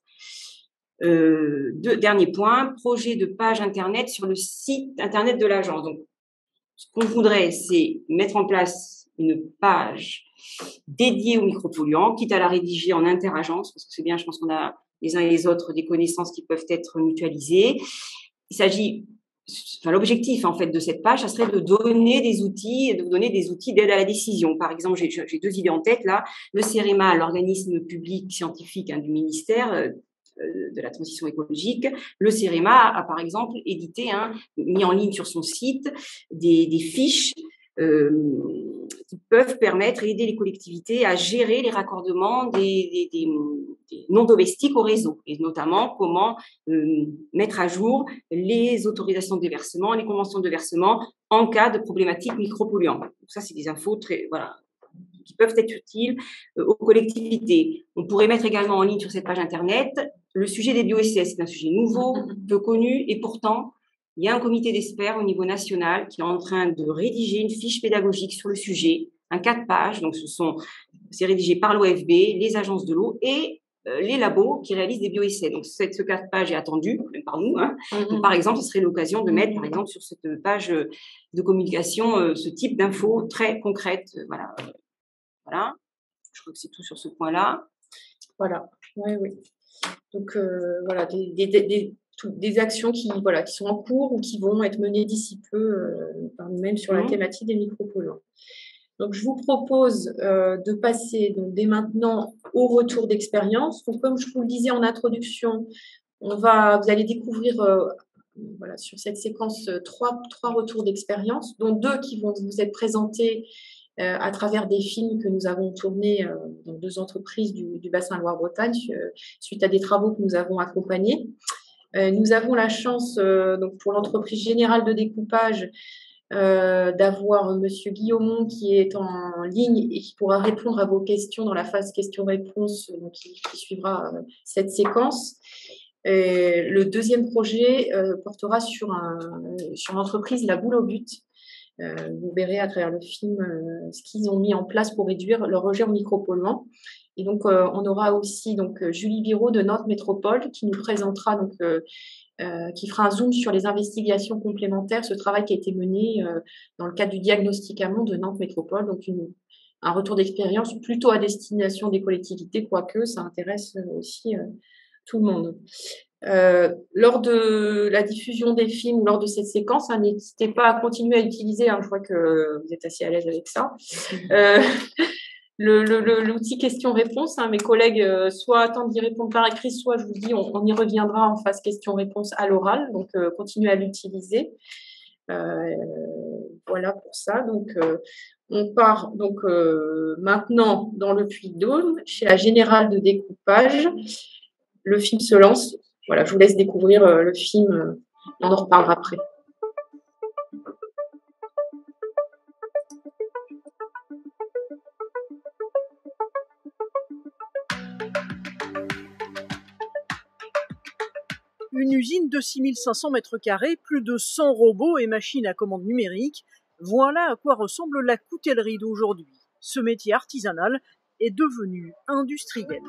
[SPEAKER 5] Euh, deux, dernier point, projet de page Internet sur le site Internet de l'agence. Donc, ce qu'on voudrait, c'est mettre en place une page dédiée aux micropolluants, quitte à la rédiger en interagence, parce que c'est bien, je pense qu'on a les uns et les autres des connaissances qui peuvent être mutualisées. Il s'agit, enfin, l'objectif, en fait, de cette page, ça serait de donner des outils, de vous donner des outils d'aide à la décision. Par exemple, j'ai, j'ai deux idées en tête, là. Le CEREMA, l'organisme public scientifique, hein, du ministère, euh, de la transition écologique. Le CEREMA a, par exemple, édité, hein, mis en ligne sur son site des, des fiches euh, qui peuvent permettre et aider les collectivités à gérer les raccordements des, des, des, des non-domestiques au réseau, et notamment comment euh, mettre à jour les autorisations de déversement, les conventions de versement en cas de problématiques micropolluantes. Donc ça, c'est des infos très, voilà, qui peuvent être utiles euh, aux collectivités. On pourrait mettre également en ligne sur cette page Internet le sujet des bio-essais. C'est un sujet nouveau, peu connu, et pourtant, il y a un comité d'experts au niveau national qui est en train de rédiger une fiche pédagogique sur le sujet, un quatre pages. Donc, ce sont, c'est rédigé par l'O F B, les agences de l'eau et euh, les labos qui réalisent des bio-essais. Donc, cette, ce quatre pages est attendu, même par nous. Hein. Donc, par exemple, ce serait l'occasion de mettre, par exemple, sur cette page de communication, euh, ce type d'infos très concrètes. Euh, voilà. Voilà. Je crois que c'est tout sur ce point-là.
[SPEAKER 1] Voilà. Oui, oui. Donc, euh, voilà, des, des, des, tout, des actions qui, voilà, qui sont en cours ou qui vont être menées d'ici peu, euh, même sur la thématique des micropolluants. Donc, je vous propose euh, de passer donc, dès maintenant au retour d'expérience. Donc, comme je vous le disais en introduction, on va, vous allez découvrir euh, voilà, sur cette séquence trois, trois retours d'expérience, dont deux qui vont vous être présentés Euh, à travers des films que nous avons tournés euh, dans deux entreprises du, du bassin Loire-Bretagne euh, suite à des travaux que nous avons accompagnés. Euh, nous avons la chance, euh, donc pour l'entreprise Générale de découpage, euh, d'avoir Monsieur Guillaumont qui est en ligne et qui pourra répondre à vos questions dans la phase questions-réponses donc qui, qui suivra euh, cette séquence. Et le deuxième projet euh, portera sur, un, sur l'entreprise La Boule au But. Euh, vous verrez à travers le film euh, ce qu'ils ont mis en place pour réduire leur rejet en micropolluants. Et donc, euh, on aura aussi donc Julie Biraud de Nantes Métropole qui nous présentera, donc, euh, euh, qui fera un zoom sur les investigations complémentaires, ce travail qui a été mené euh, dans le cadre du diagnostic amont de Nantes Métropole. Donc, une, un retour d'expérience plutôt à destination des collectivités, quoique ça intéresse aussi euh, tout le monde. Euh, lors de la diffusion des films ou lors de cette séquence, hein, n'hésitez pas à continuer à utiliser, hein, je vois que vous êtes assez à l'aise avec ça, euh, le, le, le, l'outil questions-réponses. Hein, mes collègues euh, soit attendent d'y répondre par écrit, soit je vous dis, on, on y reviendra en phase questions-réponses à l'oral, donc euh, continuez à l'utiliser. Euh, voilà pour ça. Donc, euh, on part donc euh, maintenant dans le Puy-de-Dôme, chez la Générale de découpage. Le film se lance. Voilà, je vous laisse découvrir euh, le film, euh, on en reparlera après.
[SPEAKER 6] Une usine de six mille cinq cents mètres carrés, plus de cent robots et machines à commande numérique, voilà à quoi ressemble la coutellerie d'aujourd'hui. Ce métier artisanal est devenu industriel.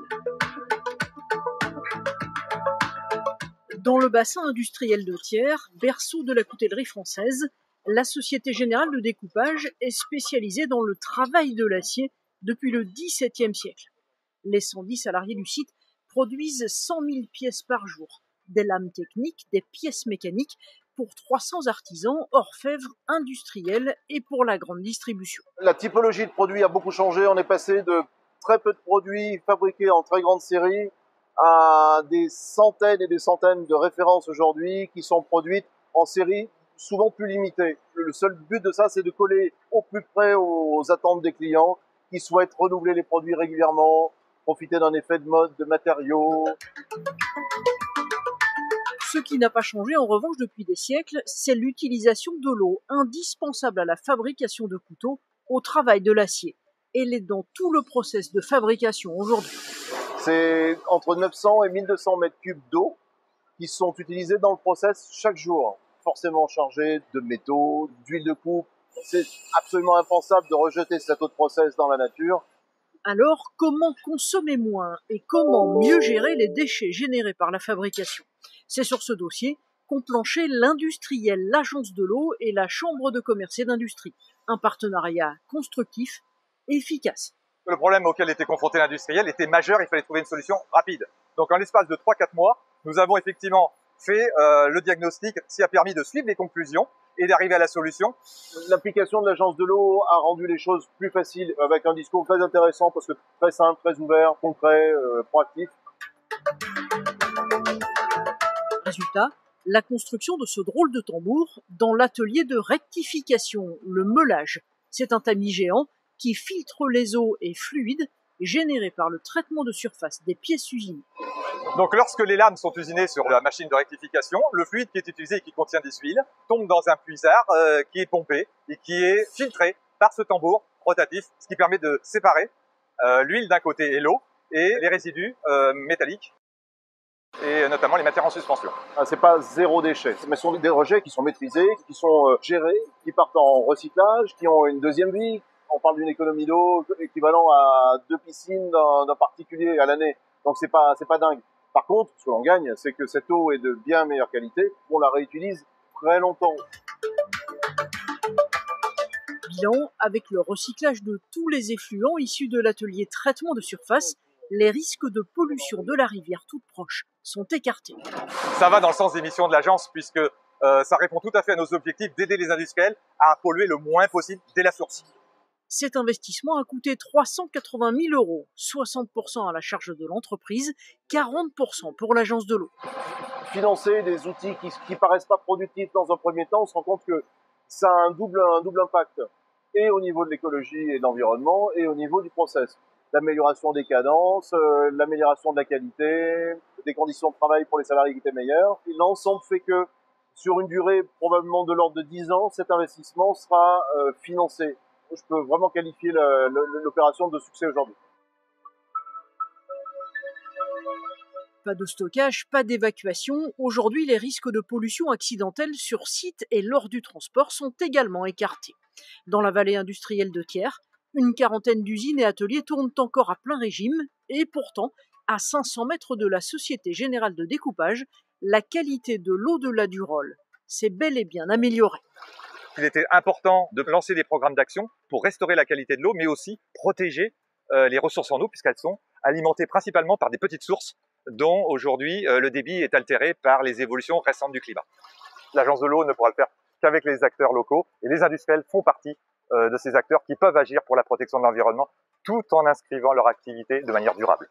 [SPEAKER 6] Dans le bassin industriel de Thiers, berceau de la coutellerie française, la Société Générale de découpage est spécialisée dans le travail de l'acier depuis le dix-septième siècle. Les cent dix salariés du site produisent cent mille pièces par jour, des lames techniques, des pièces mécaniques pour trois cents artisans, orfèvres, industriels et pour la grande distribution.
[SPEAKER 7] La typologie de produits a beaucoup changé. On est passé de très peu de produits fabriqués en très grande série à des centaines et des centaines de références aujourd'hui qui sont produites en série, souvent plus limitée. Le seul but de ça, c'est de coller au plus près aux attentes des clients qui souhaitent renouveler les produits régulièrement, profiter d'un effet de mode, de matériaux.
[SPEAKER 6] Ce qui n'a pas changé en revanche depuis des siècles, c'est l'utilisation de l'eau, indispensable à la fabrication de couteaux, au travail de l'acier. Elle est dans tout le process de fabrication aujourd'hui.
[SPEAKER 7] C'est entre neuf cents et mille deux cents mètres cubes d'eau qui sont utilisés dans le process chaque jour, forcément chargés de métaux, d'huile de coupe. C'est absolument impensable de rejeter cette eau de process dans la nature.
[SPEAKER 6] Alors, comment consommer moins et comment mieux gérer les déchets générés par la fabrication? C'est sur ce dossier qu'ont planché l'industriel, l'Agence de l'eau et la Chambre de commerce et d'industrie. Un partenariat constructif et efficace.
[SPEAKER 8] Le problème auquel était confronté l'industriel était majeur, il fallait trouver une solution rapide. Donc en l'espace de trois à quatre mois, nous avons effectivement fait euh, le diagnostic, ce qui a permis de suivre les conclusions et d'arriver à la solution.
[SPEAKER 7] L'application de l'Agence de l'eau a rendu les choses plus faciles avec un discours très intéressant parce que très simple, très ouvert, concret, euh, proactif.
[SPEAKER 6] Résultat, la construction de ce drôle de tambour dans l'atelier de rectification, le meulage. C'est un tamis géant qui filtre les eaux et fluides générés par le traitement de surface des pièces usinées.
[SPEAKER 8] Donc lorsque les lames sont usinées sur la machine de rectification, le fluide qui est utilisé et qui contient des huiles tombe dans un puisard euh, qui est pompé et qui est filtré par ce tambour rotatif, ce qui permet de séparer euh, l'huile d'un côté et l'eau et les résidus euh, métalliques et notamment les matières en suspension.
[SPEAKER 7] Ah, c'est pas zéro déchet, mais ce sont des rejets qui sont maîtrisés, qui sont euh, gérés, qui partent en recyclage, qui ont une deuxième vie. On parle d'une économie d'eau équivalent à deux piscines d'un, d'un particulier à l'année. Donc c'est pas c'est pas dingue. Par contre, ce que l'on gagne, c'est que cette eau est de bien meilleure qualité. On la réutilise très longtemps.
[SPEAKER 6] Bilan, avec le recyclage de tous les effluents issus de l'atelier traitement de surface, les risques de pollution de la rivière toute proche sont écartés.
[SPEAKER 8] Ça va dans le sens des missions de l'agence puisque euh, ça répond tout à fait à nos objectifs d'aider les industriels à polluer le moins possible dès la source.
[SPEAKER 6] Cet investissement a coûté trois cent quatre-vingt mille euros, soixante pour cent à la charge de l'entreprise, quarante pour cent pour l'agence de l'eau.
[SPEAKER 7] Financer des outils qui qui paraissent pas productifs dans un premier temps, on se rend compte que ça a un double un double impact, et au niveau de l'écologie et de l'environnement, et au niveau du process. L'amélioration des cadences, euh, l'amélioration de la qualité, des conditions de travail pour les salariés qui étaient meilleures. Et l'ensemble fait que sur une durée probablement de l'ordre de dix ans, cet investissement sera euh, financé. Je peux vraiment qualifier le, le, l'opération de succès aujourd'hui.
[SPEAKER 6] Pas de stockage, pas d'évacuation. Aujourd'hui, les risques de pollution accidentelle sur site et lors du transport sont également écartés. Dans la vallée industrielle de Thiers, une quarantaine d'usines et ateliers tournent encore à plein régime et pourtant, à cinq cents mètres de la Société Générale de Découpage, la qualité de l'au-delà du Rolle s'est bel et bien améliorée.
[SPEAKER 8] Il était important de lancer des programmes d'action pour restaurer la qualité de l'eau, mais aussi protéger euh, les ressources en eau, puisqu'elles sont alimentées principalement par des petites sources dont aujourd'hui euh, le débit est altéré par les évolutions récentes du climat. L'agence de l'eau ne pourra le faire qu'avec les acteurs locaux, et les industriels font partie euh, de ces acteurs qui peuvent agir pour la protection de l'environnement, tout en inscrivant leur activité de manière durable.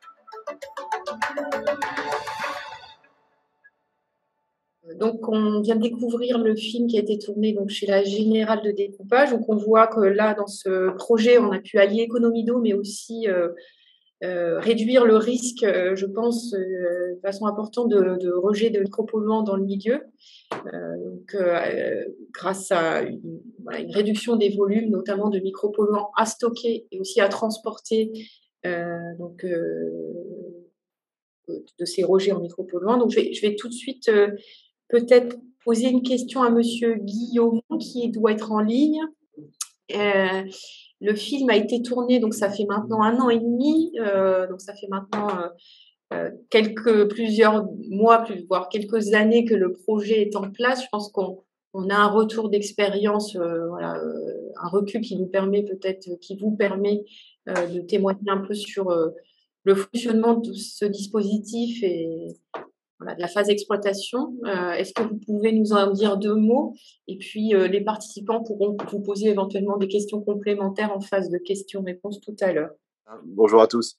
[SPEAKER 1] Donc, on vient de découvrir le film qui a été tourné donc, chez la Générale de Découpage. Donc, on voit que là, dans ce projet, on a pu allier économie d'eau, mais aussi euh, euh, réduire le risque, euh, je pense, euh, de façon importante, de, de rejet de micropolluants dans le milieu. Euh, donc, euh, grâce à une, voilà, une réduction des volumes, notamment de micropolluants à stocker et aussi à transporter, euh, donc, euh, de ces rejets en micropolluants. Donc, je vais, je vais tout de suite... Euh, peut-être poser une question à Monsieur Guillaume qui doit être en ligne. Euh, le film a été tourné, donc ça fait maintenant un an et demi, euh, donc ça fait maintenant euh, quelques, plusieurs mois, plus, voire quelques années que le projet est en place. Je pense qu'on on a un retour d'expérience, euh, voilà, euh, un recul qui nous permet peut-être, qui vous permet euh, de témoigner un peu sur euh, le fonctionnement de ce dispositif et voilà, de la phase exploitation. Euh, est-ce que vous pouvez nous en dire deux mots? Et puis, euh, les participants pourront vous poser éventuellement des questions complémentaires en phase de questions-réponses tout à l'heure.
[SPEAKER 7] Bonjour à tous.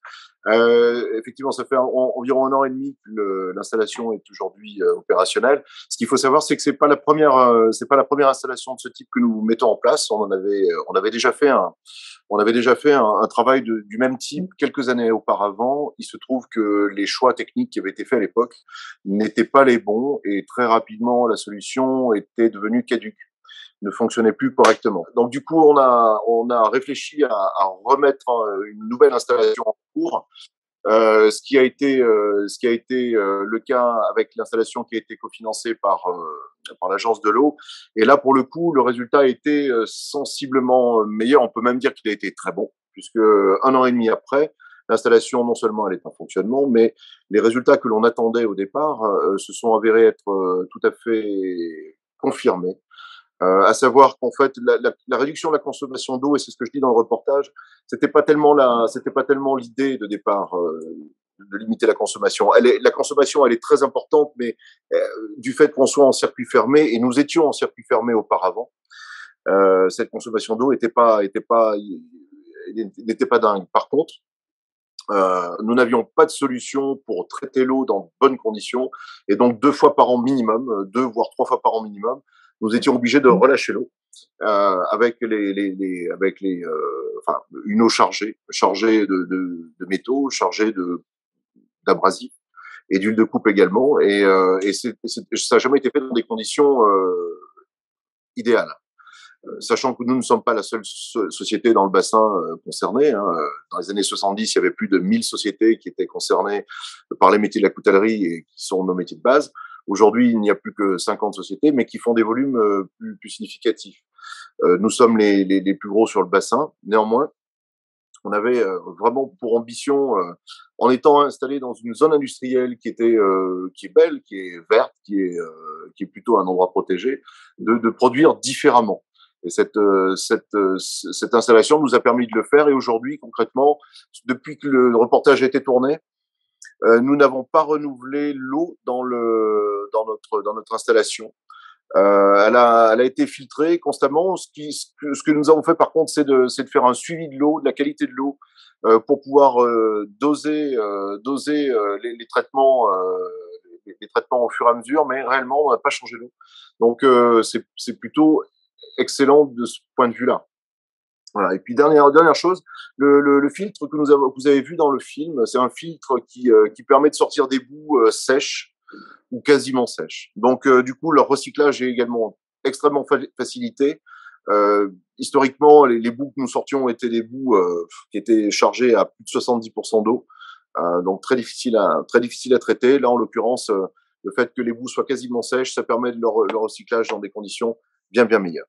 [SPEAKER 7] Euh, effectivement, ça fait en, environ un an et demi que l'installation est aujourd'hui euh, opérationnelle. Ce qu'il faut savoir, c'est que c'est pas la première, euh, c'est pas la première installation de ce type que nous mettons en place. On en avait, on avait déjà fait un, on avait déjà fait un, un travail de, du même type quelques années auparavant. Il se trouve que les choix techniques qui avaient été faits à l'époque n'étaient pas les bons et très rapidement la solution était devenue caduque, ne fonctionnait plus correctement. Donc du coup, on a on a réfléchi à, à remettre une nouvelle installation en cours, euh, ce qui a été euh, ce qui a été euh, le cas avec l'installation qui a été cofinancée par euh, par l'agence de l'eau. Et là, pour le coup, le résultat a été euh, sensiblement meilleur. On peut même dire qu'il a été très bon, puisque un an et demi après, l'installation non seulement elle est en fonctionnement, mais les résultats que l'on attendait au départ euh, se sont avérés être euh, tout à fait confirmés. Euh, à savoir qu'en fait la, la, la réduction de la consommation d'eau, et c'est ce que je dis dans le reportage, c'était pas tellement la, c'était pas tellement l'idée de départ euh, de limiter la consommation. Elle est, la consommation, elle est très importante, mais euh, du fait qu'on soit en circuit fermé, et nous étions en circuit fermé auparavant, euh, cette consommation d'eau était pas, était pas, n'était pas dingue. Par contre, Euh, nous n'avions pas de solution pour traiter l'eau dans de bonnes conditions, et donc deux fois par an minimum, deux voire trois fois par an minimum, nous étions obligés de relâcher l'eau euh, avec les, les, les avec les, euh, enfin une eau chargée, chargée de, de, de métaux, chargée de d'abrasifs et d'huile de coupe également, et, euh, et c'est, c'est, ça n'a jamais été fait dans des conditions euh, idéales. Sachant que nous ne sommes pas la seule so- société dans le bassin euh, concerné. Hein. Dans les années soixante-dix, il y avait plus de mille sociétés qui étaient concernées par les métiers de la coutellerie et qui sont nos métiers de base. Aujourd'hui, il n'y a plus que cinquante sociétés, mais qui font des volumes euh, plus, plus significatifs. Euh, nous sommes les, les, les plus gros sur le bassin. Néanmoins, on avait euh, vraiment pour ambition, euh, en étant installé dans une zone industrielle qui était, euh, qui est belle, qui est verte, qui est, euh, qui est plutôt un endroit protégé, de, de produire différemment. Et cette, euh, cette, euh, cette installation nous a permis de le faire. Et aujourd'hui, concrètement, depuis que le reportage a été tourné, euh, nous n'avons pas renouvelé l'eau dans le, dans notre, dans notre installation. Euh, elle a, elle a été filtrée constamment. Ce qui, ce que, ce que nous avons fait par contre, c'est de, c'est de faire un suivi de l'eau, de la qualité de l'eau, euh, pour pouvoir euh, doser, euh, doser euh, les, les traitements, euh, les, les traitements au fur et à mesure. Mais réellement, on n'a pas changé l'eau. Donc, euh, c'est, c'est plutôt excellent de ce point de vue-là. Voilà. Et puis dernière dernière chose, le, le, le filtre que nous avons, que vous avez vu dans le film, c'est un filtre qui euh, qui permet de sortir des boues euh, sèches ou quasiment sèches. Donc euh, du coup, leur recyclage est également extrêmement fa- facilité. Euh, historiquement, les, les boues que nous sortions étaient des boues euh, qui étaient chargées à plus de soixante-dix pour cent d'eau, euh, donc très difficile à très difficile à traiter. Là, en l'occurrence, euh, le fait que les boues soient quasiment sèches, ça permet de leur, leur recyclage dans des conditions bien bien meilleures.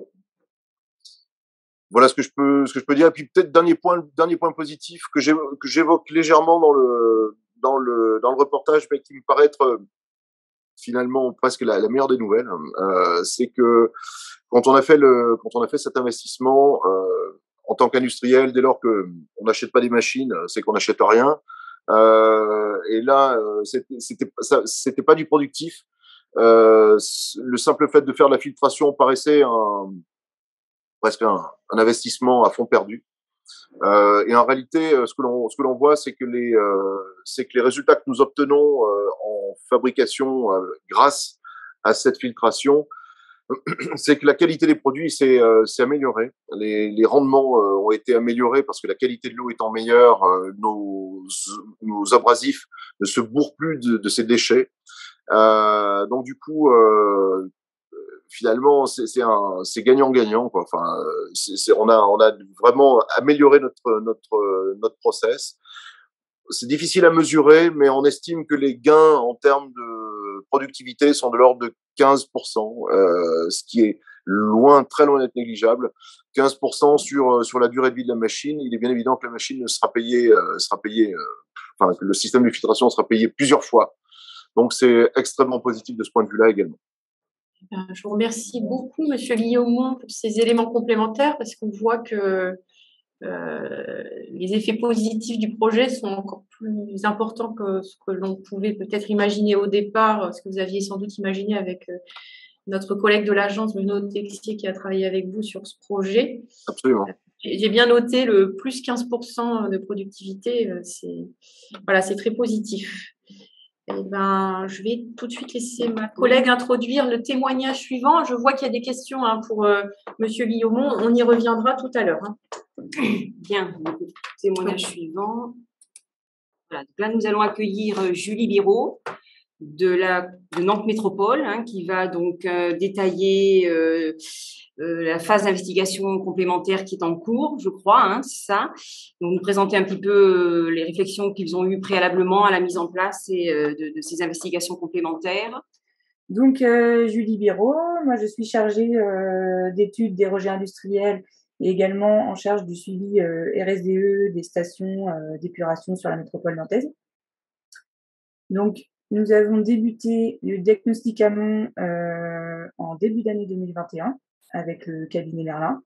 [SPEAKER 7] Voilà ce que je peux, ce que je peux dire. Et puis peut-être dernier point, dernier point positif que j'évoque, que j'évoque légèrement dans le, dans le, dans le reportage, mais qui me paraît être euh, finalement presque la, la meilleure des nouvelles, euh, c'est que quand on a fait le, quand on a fait cet investissement euh, en tant qu'industriel, dès lors que on n'achète pas des machines, c'est qu'on n'achète rien. Euh, et là, euh, c'était, c'était, ça, c'était pas du productif. Euh, le simple fait de faire de la filtration paraissait un presque un, un investissement à fond perdu. Euh, et en réalité, ce que l'on ce que l'on voit, c'est que les euh, c'est que les résultats que nous obtenons euh, en fabrication euh, grâce à cette filtration, c'est que la qualité des produits s'est euh, s'est améliorée. Les, les rendements euh, ont été améliorés parce que la qualité de l'eau étant meilleure, euh, nos nos abrasifs ne se bourrent plus de, de ces déchets. Euh, donc du coup, euh, finalement, c'est, c'est un, c'est gagnant-gagnant, quoi. Enfin, c'est, c'est, on a, on a vraiment amélioré notre, notre, notre process. C'est difficile à mesurer, mais on estime que les gains en termes de productivité sont de l'ordre de quinze pour cent, euh, ce qui est loin, très loin d'être négligeable. quinze pour cent sur, sur la durée de vie de la machine. Il est bien évident que la machine sera payée, euh, sera payée, euh, enfin, que le système de filtration sera payé plusieurs fois. Donc, c'est extrêmement positif de ce point de vue-là également.
[SPEAKER 1] Je vous remercie beaucoup, Monsieur Guillaumont, pour ces éléments complémentaires, parce qu'on voit que euh, les effets positifs du projet sont encore plus importants que ce que l'on pouvait peut-être imaginer au départ, ce que vous aviez sans doute imaginé avec euh, notre collègue de l'agence, Bruno Texier, qui a travaillé avec vous sur ce projet.
[SPEAKER 7] Absolument.
[SPEAKER 1] J'ai bien noté le plus quinze pour cent de productivité, c'est voilà, c'est très positif. Et ben, je vais tout de suite laisser ma collègue introduire le témoignage suivant. Je vois qu'il y a des questions hein, pour euh, Monsieur Guillaumont. On y reviendra tout à l'heure. Hein.
[SPEAKER 5] Bien, témoignage suivant. Voilà, donc là, nous allons accueillir Julie Biraud de la de Nantes Métropole, hein, qui va donc euh, détailler euh, euh, la phase d'investigation complémentaire qui est en cours, je crois, hein, c'est ça. Donc nous présenter un petit peu euh, les réflexions qu'ils ont eues préalablement à la mise en place et, euh, de, de ces investigations complémentaires.
[SPEAKER 9] Donc euh, Julie Biraud, moi je suis chargée euh, d'études des rejets industriels et également en charge du suivi euh, R S D E des stations euh, d'épuration sur la métropole nantaise. Donc nous avons débuté le diagnostic amont euh, en début d'année deux mille vingt et un avec le cabinet Merlin.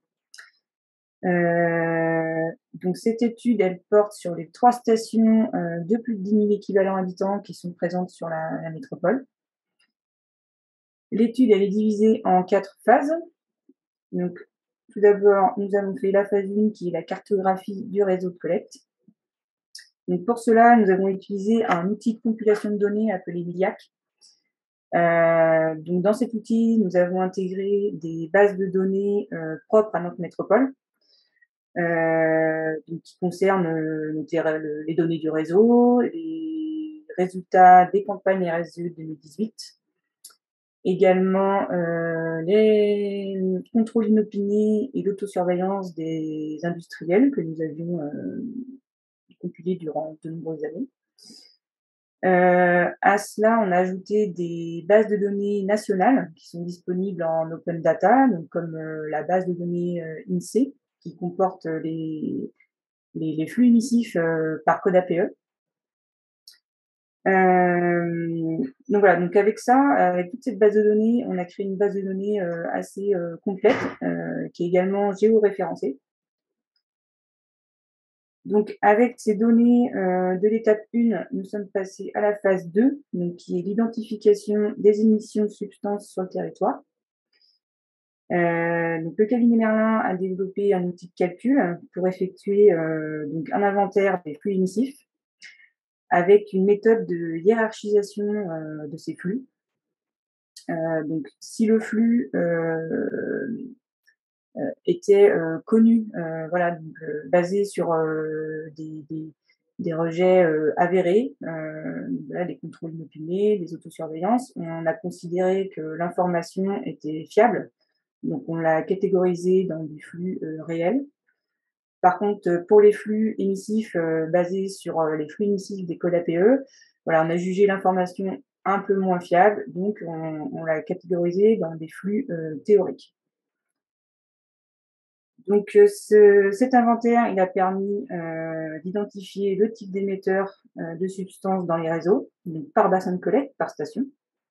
[SPEAKER 9] Euh, donc cette étude, elle porte sur les trois stations euh, de plus de dix mille équivalents habitants qui sont présentes sur la, la métropole. L'étude, elle est divisée en quatre phases. Donc tout d'abord, nous avons fait la phase un qui est la cartographie du réseau de collecte. Donc pour cela, nous avons utilisé un outil de compilation de données appelé Miliac. Euh, donc dans cet outil, nous avons intégré des bases de données euh, propres à notre métropole, euh, donc qui concernent euh, les données du réseau, les résultats des campagnes R S E deux mille dix-huit, également euh, les contrôles inopinés et l'autosurveillance des industriels que nous avions euh, compilés durant de nombreuses années. Euh, à cela, on a ajouté des bases de données nationales qui sont disponibles en open data, donc comme euh, la base de données euh, INSEE qui comporte les, les, les flux émissifs euh, par code A P E. Euh, donc voilà, donc avec ça, avec toute cette base de données, on a créé une base de données euh, assez euh, complète euh, qui est également géoréférencée. Donc, avec ces données euh, de l'étape un, nous sommes passés à la phase deux, donc, qui est l'identification des émissions de substances sur le territoire. Euh, donc, le cabinet Merlin a développé un outil de calcul pour effectuer euh, donc un inventaire des flux émissifs avec une méthode de hiérarchisation euh, de ces flux. Euh, donc, si le flux euh, Euh, était euh, connu, euh, voilà, donc, euh, basé sur euh, des, des, des rejets euh, avérés, euh, voilà, des contrôles inopinés, des autosurveillances. On a considéré que l'information était fiable, donc on l'a catégorisée dans des flux euh, réels. Par contre, pour les flux émissifs euh, basés sur euh, les flux émissifs des codes A P E, voilà, on a jugé l'information un peu moins fiable, donc on, on l'a catégorisée dans des flux euh, théoriques. Donc ce, cet inventaire, il a permis euh, d'identifier le type d'émetteur euh, de substances dans les réseaux, donc par bassin de collecte, par station.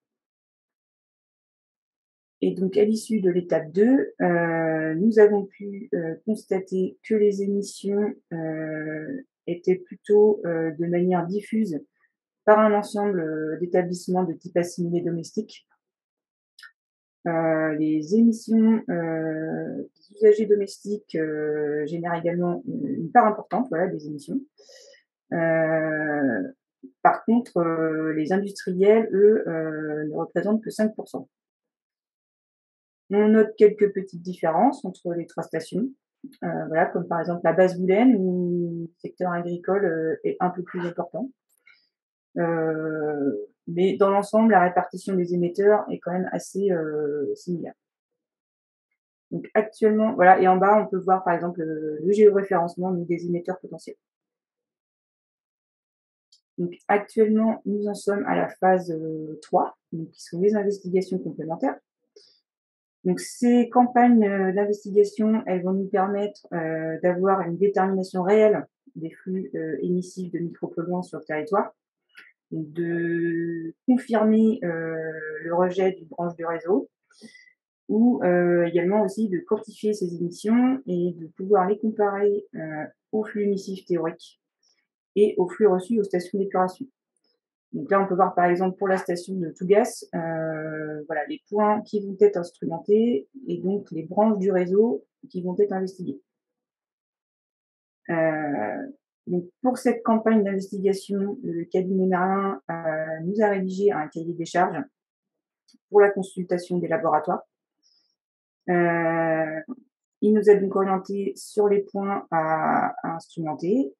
[SPEAKER 9] Et donc à l'issue de l'étape deux, euh, nous avons pu euh, constater que les émissions euh, étaient plutôt euh, de manière diffuse par un ensemble d'établissements de type assimilé domestique. Euh, les émissions euh, des usagers domestiques euh, génèrent également une, une part importante, voilà, des émissions. Euh, par contre, euh, les industriels, eux, euh, ne représentent que cinq pour cent. On note quelques petites différences entre les trois stations, euh, voilà, comme par exemple la Basse-Boulaine, où le secteur agricole euh, est un peu plus important. Euh, mais dans l'ensemble, la répartition des émetteurs est quand même assez euh, similaire. Donc actuellement, voilà, et en bas, on peut voir par exemple le, le géoréférencement des émetteurs potentiels. Donc actuellement, nous en sommes à la phase euh, trois, donc, qui sont les investigations complémentaires. Donc ces campagnes euh, d'investigation, elles vont nous permettre euh, d'avoir une détermination réelle des flux euh, émissifs de micropolluants sur le territoire, de confirmer euh, le rejet d'une branche du réseau, ou euh, également aussi de quantifier ces émissions et de pouvoir les comparer euh, aux flux émissifs théoriques et aux flux reçus aux stations d'épuration. Donc là, on peut voir par exemple pour la station de Tougas, euh, voilà, les points qui vont être instrumentés et donc les branches du réseau qui vont être investiguées. Euh, donc pour cette campagne d'investigation, le cabinet Merlin euh, nous a rédigé un cahier des charges pour la consultation des laboratoires. Euh, il nous a donc orienté sur les points à, à instrumenter.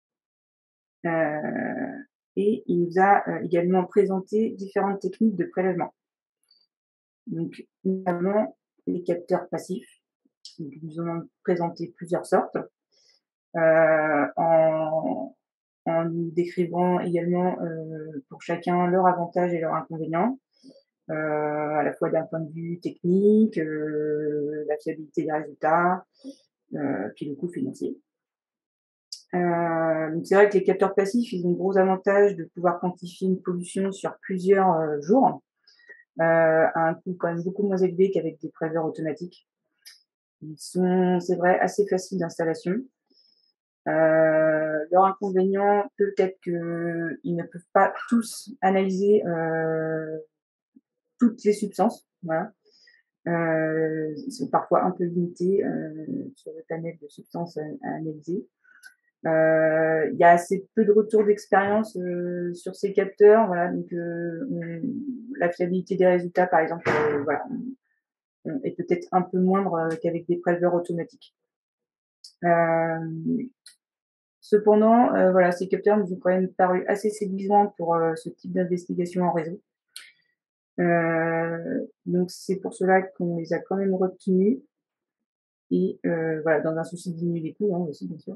[SPEAKER 9] Euh, et il nous a euh, également présenté différentes techniques de prélèvement. Donc, notamment les capteurs passifs. Donc, ils nous ont présenté plusieurs sortes, euh, en, en nous décrivant également euh, pour chacun leurs avantages et leurs inconvénients, euh, à la fois d'un point de vue technique, euh, la fiabilité des résultats, euh, puis le coût financier. Euh, c'est vrai que les capteurs passifs, ils ont le gros avantage de pouvoir quantifier une pollution sur plusieurs euh, jours, euh, à un coût quand même beaucoup moins élevé qu'avec des préleveurs automatiques. Ils sont, c'est vrai, assez faciles d'installation. Euh, leur inconvénient, peut-être qu'ils ne peuvent pas tous analyser euh, toutes les substances. Voilà. Euh, ils sont parfois un peu limités euh, sur le panel de substances à, à analyser. Euh, il y a assez peu de retours d'expérience euh, sur ces capteurs, voilà. Donc, euh, on, la fiabilité des résultats, par exemple, euh, voilà, on, on est peut-être un peu moindre euh, qu'avec des préleveurs automatiques. Euh, cependant, euh, voilà, ces capteurs nous ont quand même paru assez séduisants pour euh, ce type d'investigation en réseau. Euh, donc, c'est pour cela qu'on les a quand même retenus et euh, voilà, dans un souci de diminuer les coûts, hein, aussi, bien sûr.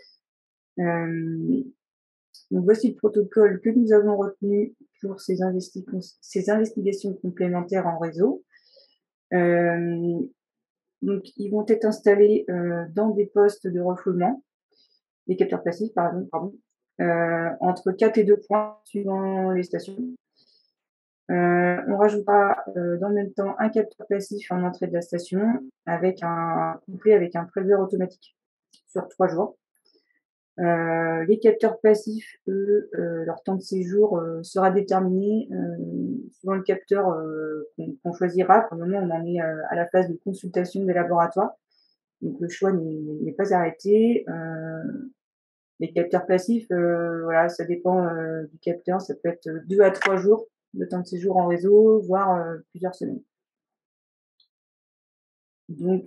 [SPEAKER 9] Euh, Donc voici le protocole que nous avons retenu pour ces, investi ces investigations complémentaires en réseau. Euh, donc ils vont être installés euh, dans des postes de refoulement, les capteurs passifs par exemple, pardon, euh, entre quatre et deux points suivant les stations. Euh, on rajoutera euh, dans le même temps un capteur passif en entrée de la station avec un couplé avec un préleveur automatique sur trois jours. Euh, les capteurs passifs, eux, euh, leur temps de séjour euh, sera déterminé euh, suivant le capteur euh, qu'on qu'on choisira. Pour le moment, on en est euh, à la phase de consultation des laboratoires, donc le choix n'est pas arrêté. Euh, les capteurs passifs, euh, voilà, ça dépend euh, du capteur, ça peut être deux à trois jours de temps de séjour en réseau, voire euh, plusieurs semaines. Donc,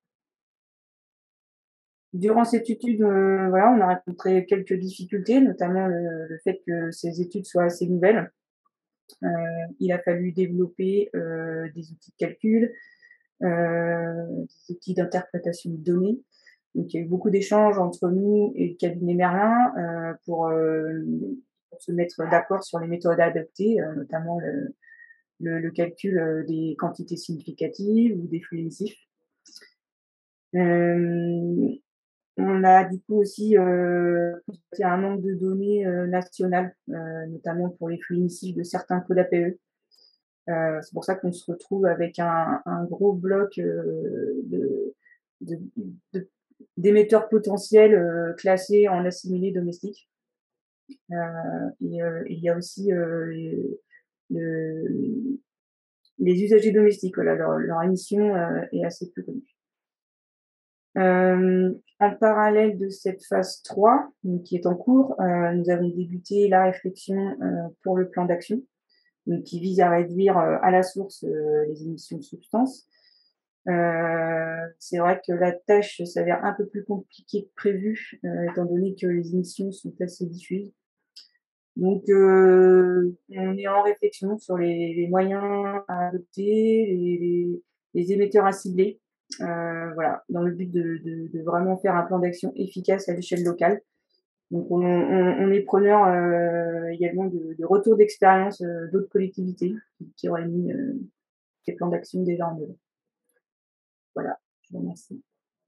[SPEAKER 9] durant cette étude, euh, voilà, on a rencontré quelques difficultés, notamment le, le fait que ces études soient assez nouvelles. Euh, il a fallu développer euh, des outils de calcul, euh, des outils d'interprétation de données. Donc, il y a eu beaucoup d'échanges entre nous et le cabinet Merlin euh, pour, euh, pour se mettre d'accord sur les méthodes adaptées, euh, notamment le, le, le calcul des quantités significatives ou des flux émissifs. Euh, On a du coup aussi euh, un manque de données euh, nationales, euh, notamment pour les flux émissifs de certains codes A P E. Euh, c'est pour ça qu'on se retrouve avec un, un gros bloc euh, de, de, de, d'émetteurs potentiels euh, classés en assimilés domestiques. Euh, et euh, il y a aussi euh, les, le, les usagers domestiques. Voilà, leur, leur émission euh, est assez peu connue. Euh, en parallèle de cette phase trois, donc, qui est en cours, euh, nous avons débuté la réflexion euh, pour le plan d'action, qui vise à réduire euh, à la source euh, les émissions de substances. Euh, c'est vrai que la tâche s'avère un peu plus compliquée que prévu, euh, étant donné que les émissions sont assez diffuses. Donc, euh, on est en réflexion sur les, les moyens à adopter, les, les, les émetteurs à cibler. Euh, voilà, dans le but de, de, de vraiment faire un plan d'action efficace à l'échelle locale. Donc, on, on, on est preneur euh, également de, de retours d'expérience euh, d'autres collectivités qui, qui auraient mis euh, des plans d'action déjà en œuvre. Voilà, je vous remercie.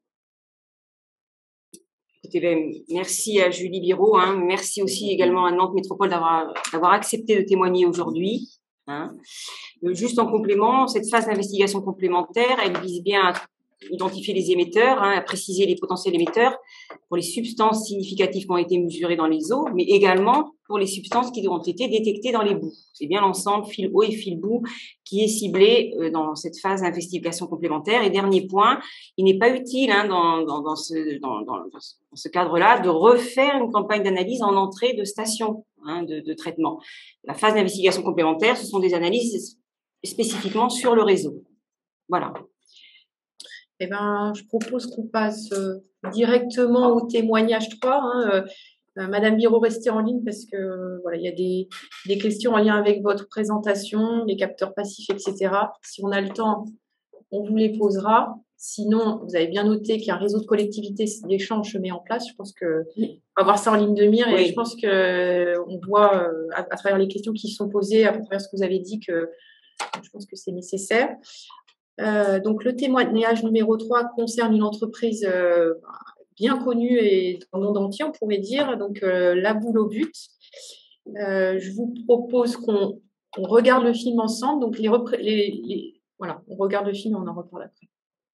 [SPEAKER 5] Écoutez, merci à Julie Biraud, hein. Merci aussi également à Nantes Métropole d'avoir d'avoir accepté de témoigner aujourd'hui. Hein. Juste en complément, cette phase d'investigation complémentaire, elle vise bien à identifier les émetteurs, hein, à préciser les potentiels émetteurs pour les substances significatives qui ont été mesurées dans les eaux, mais également pour les substances qui ont été détectées dans les boues. C'est bien l'ensemble fil eau et fil boue qui est ciblé euh, dans cette phase d'investigation complémentaire. Et dernier point, il n'est pas utile hein, dans, dans, dans ce, dans, dans, dans ce cadre-là de refaire une campagne d'analyse en entrée de station hein, de, de traitement. La phase d'investigation complémentaire, ce sont des analyses spécifiquement sur le réseau. Voilà.
[SPEAKER 1] Eh ben, je propose qu'on passe euh, directement au témoignage trois. Hein, euh, euh, Madame Biro, restez en ligne parce que euh, voilà, il y a des, des questions en lien avec votre présentation, les capteurs passifs, et cetera. Si on a le temps, on vous les posera. Sinon, vous avez bien noté qu'il y a un réseau de collectivités d'échange se met en place. Je pense que on va voir ça en ligne de mire et
[SPEAKER 5] oui.
[SPEAKER 1] je pense que on voit euh, à, à travers les questions qui sont posées, à travers ce que vous avez dit, que je pense que c'est nécessaire. Euh, donc, le témoignage numéro trois concerne une entreprise euh, bien connue et dans le monde entier, on pourrait dire, donc euh, La Boule au but. Euh, je vous propose qu'on on regarde le film ensemble. Donc, les, les, les, voilà, on regarde le film et on en reparle après.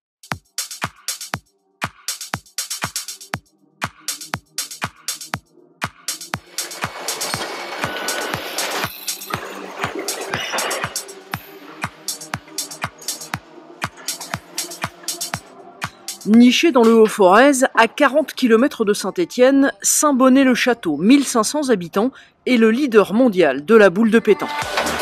[SPEAKER 6] Niché dans le Haut-Forez, à quarante kilomètres de Saint-Étienne, Saint-Bonnet-le-Château, mille cinq cents habitants, est le leader mondial de la boule de pétanque.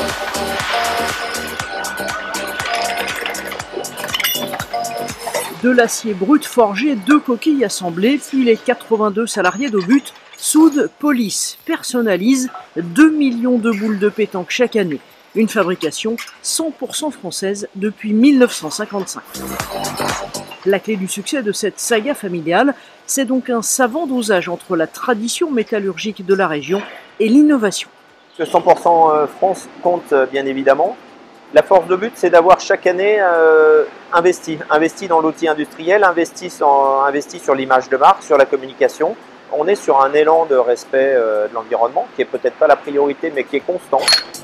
[SPEAKER 6] De l'acier brut forgé, deux coquilles assemblées, puis les quatre-vingt-deux salariés d'Aubut soudent, polissent, personnalisent deux millions de boules de pétanque chaque année. Une fabrication cent pour cent française depuis mille neuf cent cinquante-cinq. La clé du succès de cette saga familiale, c'est donc un savant dosage entre la tradition métallurgique de la région et l'innovation.
[SPEAKER 10] Ce cent pour cent France compte bien évidemment. La force de but, c'est d'avoir chaque année euh, investi, investi dans l'outil industriel, investi, en, investi sur l'image de marque, sur la communication. On est sur un élan de respect euh, de l'environnement qui est peut-être pas la priorité, mais qui est constant.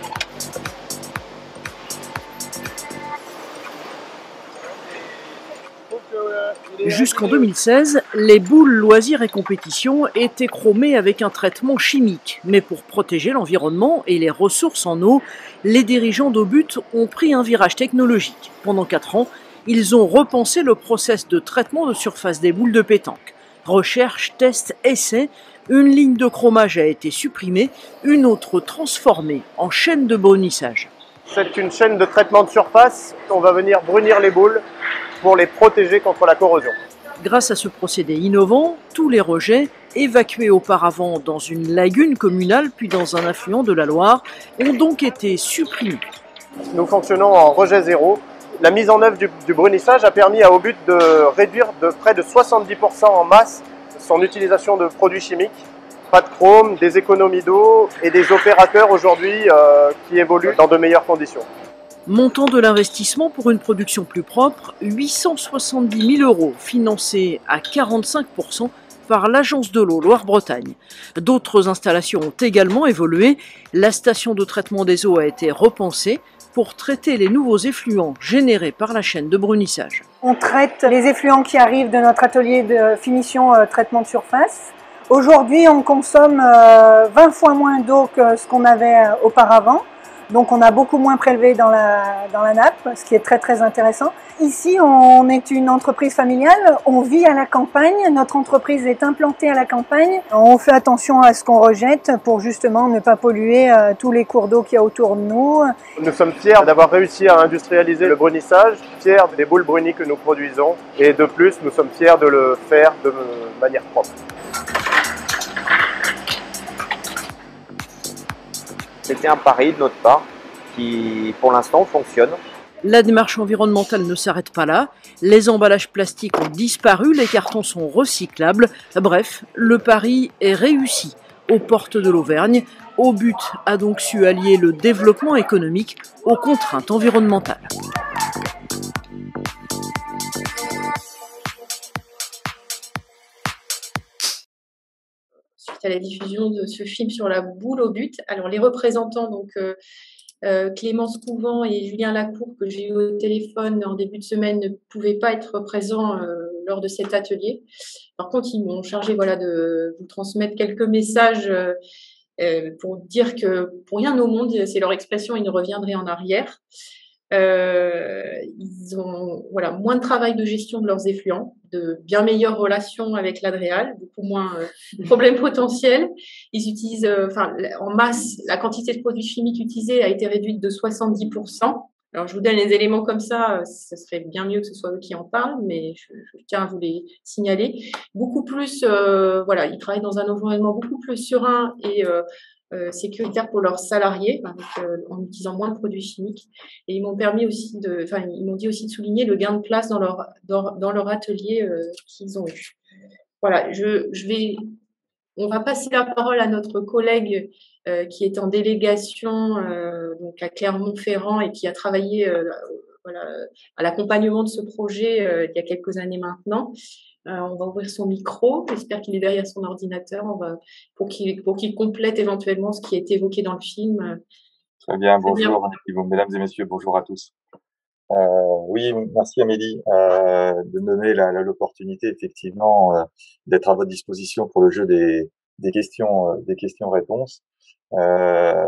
[SPEAKER 6] Jusqu'en deux mille seize, les boules loisirs et compétitions étaient chromées avec un traitement chimique. Mais pour protéger l'environnement et les ressources en eau, les dirigeants d'Aubut ont pris un virage technologique. Pendant quatre ans, ils ont repensé le process de traitement de surface des boules de pétanque. Recherche, test, essai, une ligne de chromage a été supprimée, une autre transformée en chaîne de brunissage.
[SPEAKER 7] C'est une chaîne de traitement de surface. On va venir brunir les boules pour les protéger contre la corrosion.
[SPEAKER 6] Grâce à ce procédé innovant, tous les rejets, évacués auparavant dans une lagune communale puis dans un affluent de la Loire, ont donc été supprimés.
[SPEAKER 7] Nous fonctionnons en rejet zéro. La mise en œuvre du, du brunissage a permis à Aubut de réduire de près de soixante-dix pour cent en masse son utilisation de produits chimiques. Pas de chrome, des économies d'eau et des opérateurs aujourd'hui euh, qui évoluent dans de meilleures conditions.
[SPEAKER 6] Montant de l'investissement pour une production plus propre, huit cent soixante-dix mille euros, financé à quarante-cinq pour cent par l'Agence de l'eau Loire-Bretagne. D'autres installations ont également évolué. La station de traitement des eaux a été repensée pour traiter les nouveaux effluents générés par la chaîne de brunissage.
[SPEAKER 11] On traite les effluents qui arrivent de notre atelier de finition euh, traitement de surface. Aujourd'hui, on consomme euh, vingt fois moins d'eau que ce qu'on avait euh, auparavant. Donc on a beaucoup moins prélevé dans la, dans la nappe, ce qui est très très intéressant. Ici, on est une entreprise familiale, on vit à la campagne, notre entreprise est implantée à la campagne. On fait attention à ce qu'on rejette pour justement ne pas polluer euh, tous les cours d'eau qu'il y a autour de nous.
[SPEAKER 7] Nous sommes fiers d'avoir réussi à industrialiser le brunissage, fiers des boules brunies que nous produisons et de plus, nous sommes fiers de le faire de manière propre.
[SPEAKER 10] C'était un pari de notre part qui, pour l'instant, fonctionne.
[SPEAKER 6] La démarche environnementale ne s'arrête pas là. Les emballages plastiques ont disparu, les cartons sont recyclables. Bref, le pari est réussi. Aux portes de l'Auvergne, Aubut a donc su allier le développement économique aux contraintes environnementales.
[SPEAKER 1] Suite à la diffusion de ce film sur la boule au but. Alors, les représentants donc, euh, Euh, Clémence Couvent et Julien Lacour, que j'ai eu au téléphone en début de semaine, ne pouvaient pas être présents euh, lors de cet atelier. Par contre, ils m'ont chargé voilà, de vous transmettre quelques messages euh, euh, pour dire que pour rien au monde, c'est leur expression, ils ne reviendraient en arrière. Euh, ils ont voilà, moins de travail de gestion de leurs effluents, de bien meilleures relations avec l'Adréal, beaucoup moins euh, de problèmes potentiels. Ils utilisent, euh, enfin, en masse, la quantité de produits chimiques utilisés a été réduite de soixante-dix pour cent. Alors, je vous donne les éléments comme ça, euh, ce serait bien mieux que ce soit eux qui en parlent, mais je, je tiens à vous les signaler. Beaucoup plus, euh, voilà, ils travaillent dans un environnement beaucoup plus serein et euh, Euh, sécuritaire pour leurs salariés, avec, euh, en utilisant moins de produits chimiques. Et ils m'ont permis aussi de, enfin, ils m'ont dit aussi de souligner le gain de place dans leur, dans, dans leur atelier euh, qu'ils ont eu. Voilà, je, je vais, on va passer la parole à notre collègue euh, qui est en délégation euh, donc à Clermont-Ferrand et qui a travaillé euh, voilà, à l'accompagnement de ce projet euh, il y a quelques années maintenant. Euh, on va ouvrir son micro. J'espère qu'il est derrière son ordinateur. On va, pour qu'il pour qu'il complète éventuellement ce qui est évoqué dans le film.
[SPEAKER 12] Très bien, Très bonjour, bien. Mesdames et messieurs, bonjour à tous. Euh, oui, merci Amélie euh, de me donner l'opportunité effectivement euh, d'être à votre disposition pour le jeu des, des questions, euh, des questions-réponses. Euh,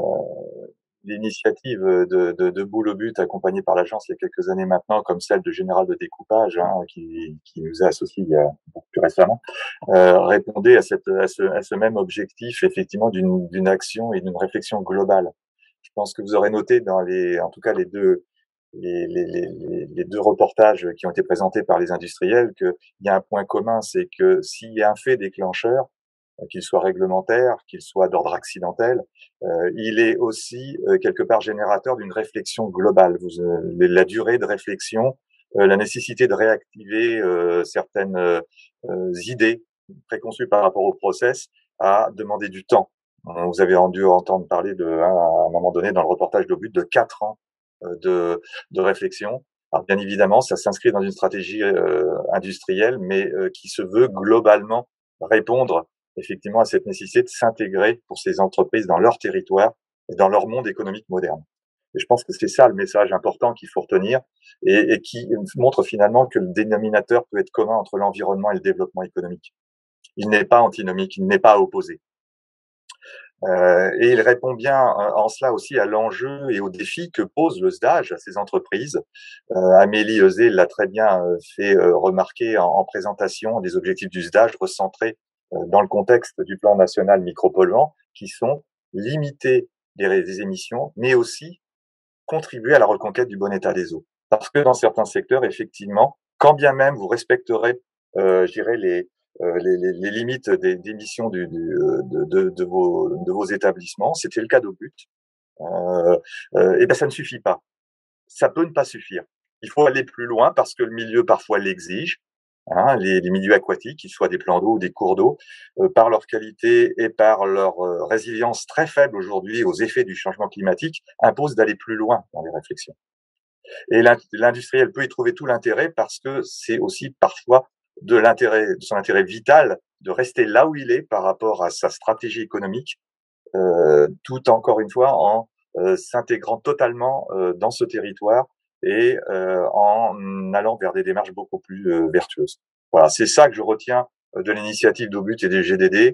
[SPEAKER 12] L'initiative de, de, de Boule au but, accompagnée par l'agence il y a quelques années maintenant, comme celle de Général de Découpage, hein, qui, qui nous a associés il y a beaucoup plus récemment, euh, répondait à, cette, à, ce, à ce même objectif, effectivement, d'une d'une action et d'une réflexion globale. Je pense que vous aurez noté dans les, en tout cas les deux, les, les, les, les deux reportages qui ont été présentés par les industriels, qu'il y a un point commun, c'est que s'il y a un fait déclencheur, qu'il soit réglementaire, qu'il soit d'ordre accidentel, euh, il est aussi euh, quelque part générateur d'une réflexion globale. Vous, euh, la durée de réflexion, euh, la nécessité de réactiver euh, certaines euh, idées préconçues par rapport au process a demandé du temps. Vous avez dû entendre parler de, hein, à un moment donné dans le reportage d'Au but, de quatre ans euh, de, de réflexion. Alors bien évidemment, ça s'inscrit dans une stratégie euh, industrielle, mais euh, qui se veut globalement répondre effectivement à cette nécessité de s'intégrer pour ces entreprises dans leur territoire et dans leur monde économique moderne. Et je pense que c'est ça le message important qu'il faut retenir et, et qui montre finalement que le dénominateur peut être commun entre l'environnement et le développement économique. Il n'est pas antinomique, il n'est pas opposé. Euh, et il répond bien en cela aussi à l'enjeu et aux défis que pose le stage à ces entreprises. Euh, Amélie Euzé l'a très bien fait euh, remarquer en, en présentation des objectifs du stage recentrés euh, dans le contexte du plan national micropolluant, qui sont limiter les, les émissions, mais aussi contribuer à la reconquête du bon état des eaux. Parce que dans certains secteurs, effectivement, quand bien même vous respecterez, euh, je dirais, les Euh, les, les, les limites d'émission du, du, de, de, de, vos, de vos établissements, c'était le cas d'Au but, euh, euh, et ben ça ne suffit pas. Ça peut ne pas suffire. Il faut aller plus loin parce que le milieu parfois l'exige. Hein, les, les milieux aquatiques, qu'ils soient des plans d'eau ou des cours d'eau, euh, par leur qualité et par leur euh, résilience très faible aujourd'hui aux effets du changement climatique, imposent d'aller plus loin dans les réflexions. Et l'industriel peut y trouver tout l'intérêt parce que c'est aussi parfois de l'intérêt, de son intérêt vital de rester là où il est par rapport à sa stratégie économique, euh, tout encore une fois en euh, s'intégrant totalement euh, dans ce territoire et euh, en allant vers des démarches beaucoup plus euh, vertueuses. Voilà, c'est ça que je retiens de l'initiative d'Au but et des G D D.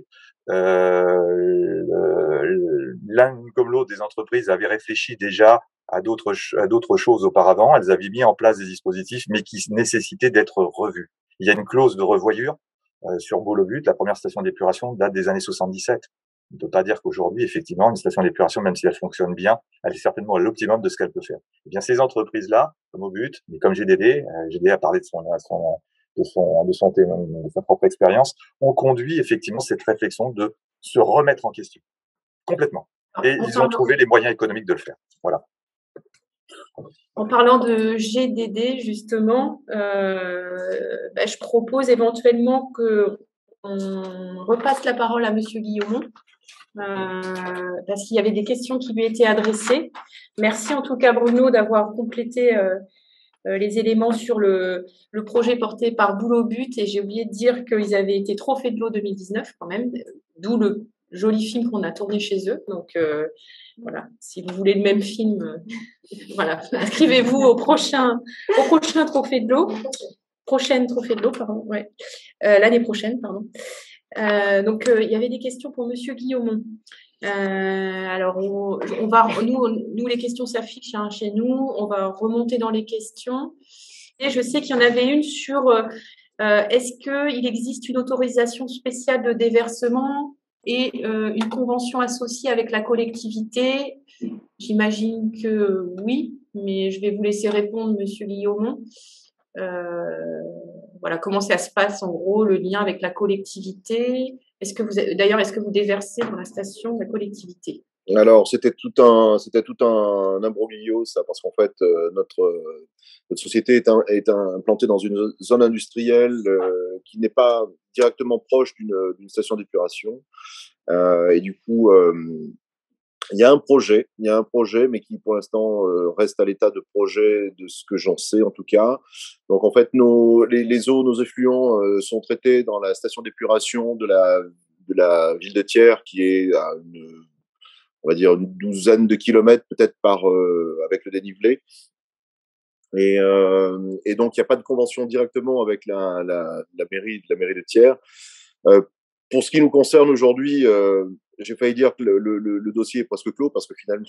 [SPEAKER 12] Euh, L'un comme l'autre des entreprises avaient réfléchi déjà à d'autres à d'autres choses auparavant. Elles avaient mis en place des dispositifs, mais qui nécessitaient d'être revus. Il y a une clause de revoyure euh, sur Boule au but. La première station d'épuration date des années soixante-dix-sept. On ne peut pas dire qu'aujourd'hui, effectivement, une station d'épuration, même si elle fonctionne bien, elle est certainement à l'optimum de ce qu'elle peut faire. Eh bien, ces entreprises-là, comme Au but, mais comme G D D, euh, G D D a parlé de son, de son, de son, de son, de sa propre expérience, ont conduit effectivement cette réflexion de se remettre en question complètement. Et ils ont trouvé les moyens économiques de le faire. Voilà.
[SPEAKER 1] En parlant de G D D, justement, euh, bah, je propose éventuellement qu'on repasse la parole à Monsieur Guillaumont, euh, parce qu'il y avait des questions qui lui étaient adressées. Merci en tout cas, Bruno, d'avoir complété euh, les éléments sur le, le projet porté par Boule au but. Et j'ai oublié de dire qu'ils avaient été trophées de l'eau deux mille dix-neuf quand même, d'où le joli film qu'on a tourné chez eux. Donc, euh, voilà, si vous voulez le même film, euh, voilà, inscrivez-vous au prochain, au prochain Trophée de l'eau. Prochaine Trophée de l'eau, pardon, ouais. Euh, l'année prochaine, pardon. Euh, donc, euh, il y avait des questions pour Monsieur Guillaumont. Euh, alors, on, on va, nous, nous, les questions s'affichent hein, chez nous. On va remonter dans les questions. Et je sais qu'il y en avait une sur euh, est-ce qu'il existe une autorisation spéciale de déversement et euh, une convention associée avec la collectivité. J'imagine que oui, mais je vais vous laisser répondre, Monsieur Guillaumont. Euh, voilà, comment ça se passe en gros, le lien avec la collectivité. Est-ce que vous, d'ailleurs, est-ce que vous déversez pour la station de la collectivité?
[SPEAKER 7] Alors, c'était tout un, c'était tout un imbroglio, ça, parce qu'en fait, euh, notre, euh, notre société est, un, est un, implantée dans une zone industrielle euh, qui n'est pas directement proche d'une, d'une station d'épuration. Euh, et du coup, euh, il y a un projet, il y a un projet, mais qui pour l'instant euh, reste à l'état de projet, de ce que j'en sais en tout cas. Donc en fait, nos, les, les eaux, nos effluents euh, sont traités dans la station d'épuration de la, de la ville de Thiers, qui est à une, on va dire une douzaine de kilomètres peut-être par euh, avec le dénivelé. Et, euh, et donc il n'y a pas de convention directement avec la, la, la mairie, la mairie de Thiers. Euh, pour ce qui nous concerne aujourd'hui, euh, j'ai failli dire que le, le, le dossier est presque clos parce que finalement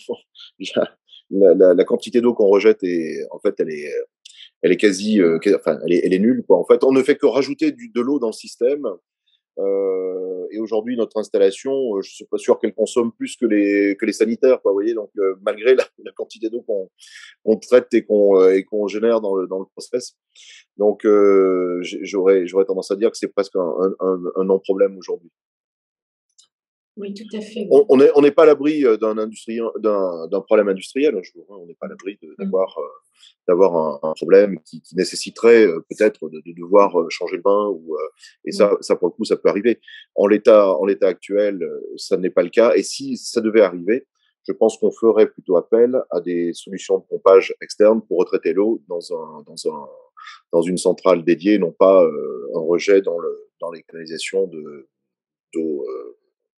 [SPEAKER 7] la, la, la quantité d'eau qu'on rejette est en fait elle est elle est quasi euh, enfin elle est, elle est nulle quoi. En fait, on ne fait que rajouter du, de l'eau dans le système. Euh, et aujourd'hui, notre installation, je suis pas sûr qu'elle consomme plus que les que les sanitaires, quoi. Vous voyez, donc euh, malgré la, la quantité d'eau qu'on qu'on traite et qu'on euh, et qu'on génère dans le dans le process, donc euh, j'aurais j'aurais tendance à dire que c'est presque un un, un non problème aujourd'hui.
[SPEAKER 1] Oui, tout à fait.
[SPEAKER 7] On, on est on n'est pas à l'abri d'un industriel d'un d'un problème industriel. Je vous on n'est pas à l'abri d'avoir euh, d'avoir un, un problème qui, qui nécessiterait euh, peut-être de, de devoir changer le bain ou euh, et ça ça pour le coup ça peut arriver. En l'état en l'état actuel, ça n'est pas le cas. Et si ça devait arriver, je pense qu'on ferait plutôt appel à des solutions de pompage externe pour retraiter l'eau dans un dans un dans une centrale dédiée, non pas euh, un rejet dans le dans les canalisations de d'eau. Euh,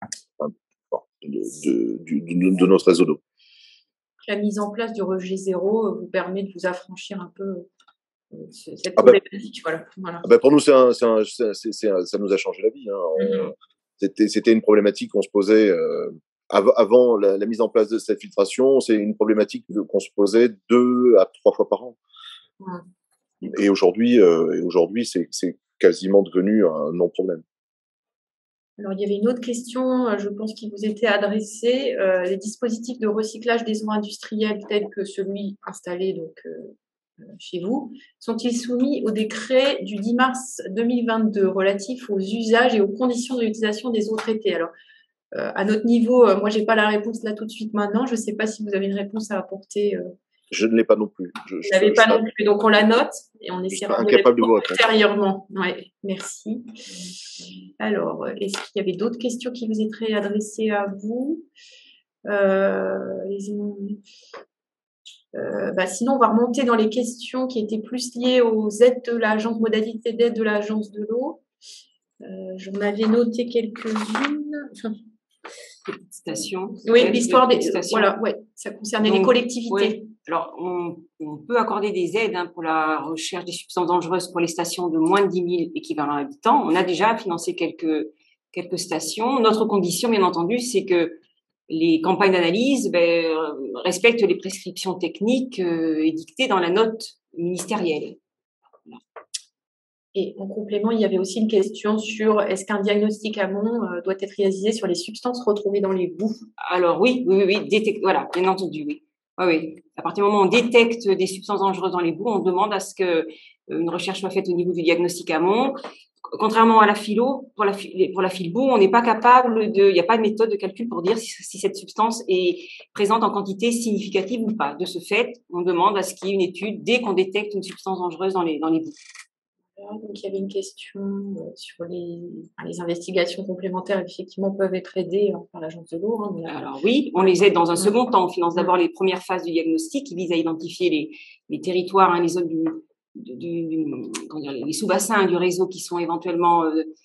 [SPEAKER 7] De, de, de, de notre réseau d'eau.
[SPEAKER 1] La mise en place du rejet zéro vous permet de vous affranchir un peu cette
[SPEAKER 7] ah
[SPEAKER 1] problématique.
[SPEAKER 7] Ben,
[SPEAKER 1] voilà. Voilà.
[SPEAKER 7] Ah ben pour nous, c'est un, c'est un, c'est, c'est un, ça nous a changé la vie. Hein. On, mm-hmm. c'était, c'était une problématique qu'on se posait euh, av- avant la, la mise en place de cette filtration. C'est une problématique qu'on se posait deux à trois fois par an. Mm. Et aujourd'hui, euh, et aujourd'hui c'est, c'est quasiment devenu un non-problème.
[SPEAKER 1] Alors, il y avait une autre question, je pense, qui vous était adressée. Euh, les dispositifs de recyclage des eaux industrielles tels que celui installé donc, euh, chez vous, sont-ils soumis au décret du dix mars deux mille vingt-deux relatif aux usages et aux conditions d'utilisation des eaux traitées? Alors, euh, à notre niveau, euh, moi, je n'ai pas la réponse là tout de suite maintenant. Je ne sais pas si vous avez une réponse à apporter. Euh...
[SPEAKER 7] Je ne l'ai pas non plus. Je,
[SPEAKER 1] vous ne l'avez pas non plus, donc on la note et on essaiera de répondre ultérieurement. Ouais, merci. Alors, est-ce qu'il y avait d'autres questions qui vous étaient adressées à vous? euh, les... euh, bah, Sinon, on va remonter dans les questions qui étaient plus liées aux aides de l'agence, modalités d'aide de l'agence de l'eau. Euh, J'en avais noté quelques-unes. Enfin,
[SPEAKER 5] stations.
[SPEAKER 1] Oui, l'histoire des stations. Voilà, ouais, ça concernait Donc, les collectivités.
[SPEAKER 5] Ouais. Alors, on, on peut accorder des aides hein, pour la recherche des substances dangereuses pour les stations de moins de dix mille équivalents habitants. On a déjà financé quelques quelques stations. Notre condition, bien entendu, c'est que les campagnes d'analyse ben, respectent les prescriptions techniques euh, édictées dans la note ministérielle. Voilà.
[SPEAKER 1] Et en complément, il y avait aussi une question sur est-ce qu'un diagnostic amont euh, doit être réalisé sur les substances retrouvées dans les boues?
[SPEAKER 5] Alors oui, oui, oui, détecte, voilà, bien entendu, oui. Oui, oui. À partir du moment où on détecte des substances dangereuses dans les boues, on demande à ce que euh, une recherche soit faite au niveau du diagnostic amont. Contrairement à la philo, pour la, pour la filboue, on n'est pas capable de, il n'y a pas de méthode de calcul pour dire si, si cette substance est présente en quantité significative ou pas. De ce fait, on demande à ce qu'il y ait une étude dès qu'on détecte une substance dangereuse dans les, dans les boues.
[SPEAKER 1] Donc, il y avait une question sur les, les investigations complémentaires, effectivement, peuvent être aidées par l'agence de l'eau. Hein,
[SPEAKER 5] Alors oui, on les aide dans un second temps. On finance d'abord les premières phases du diagnostic qui visent à identifier les, les territoires, hein, les zones du, du, du comment dire, les sous-bassins du réseau qui sont éventuellement euh,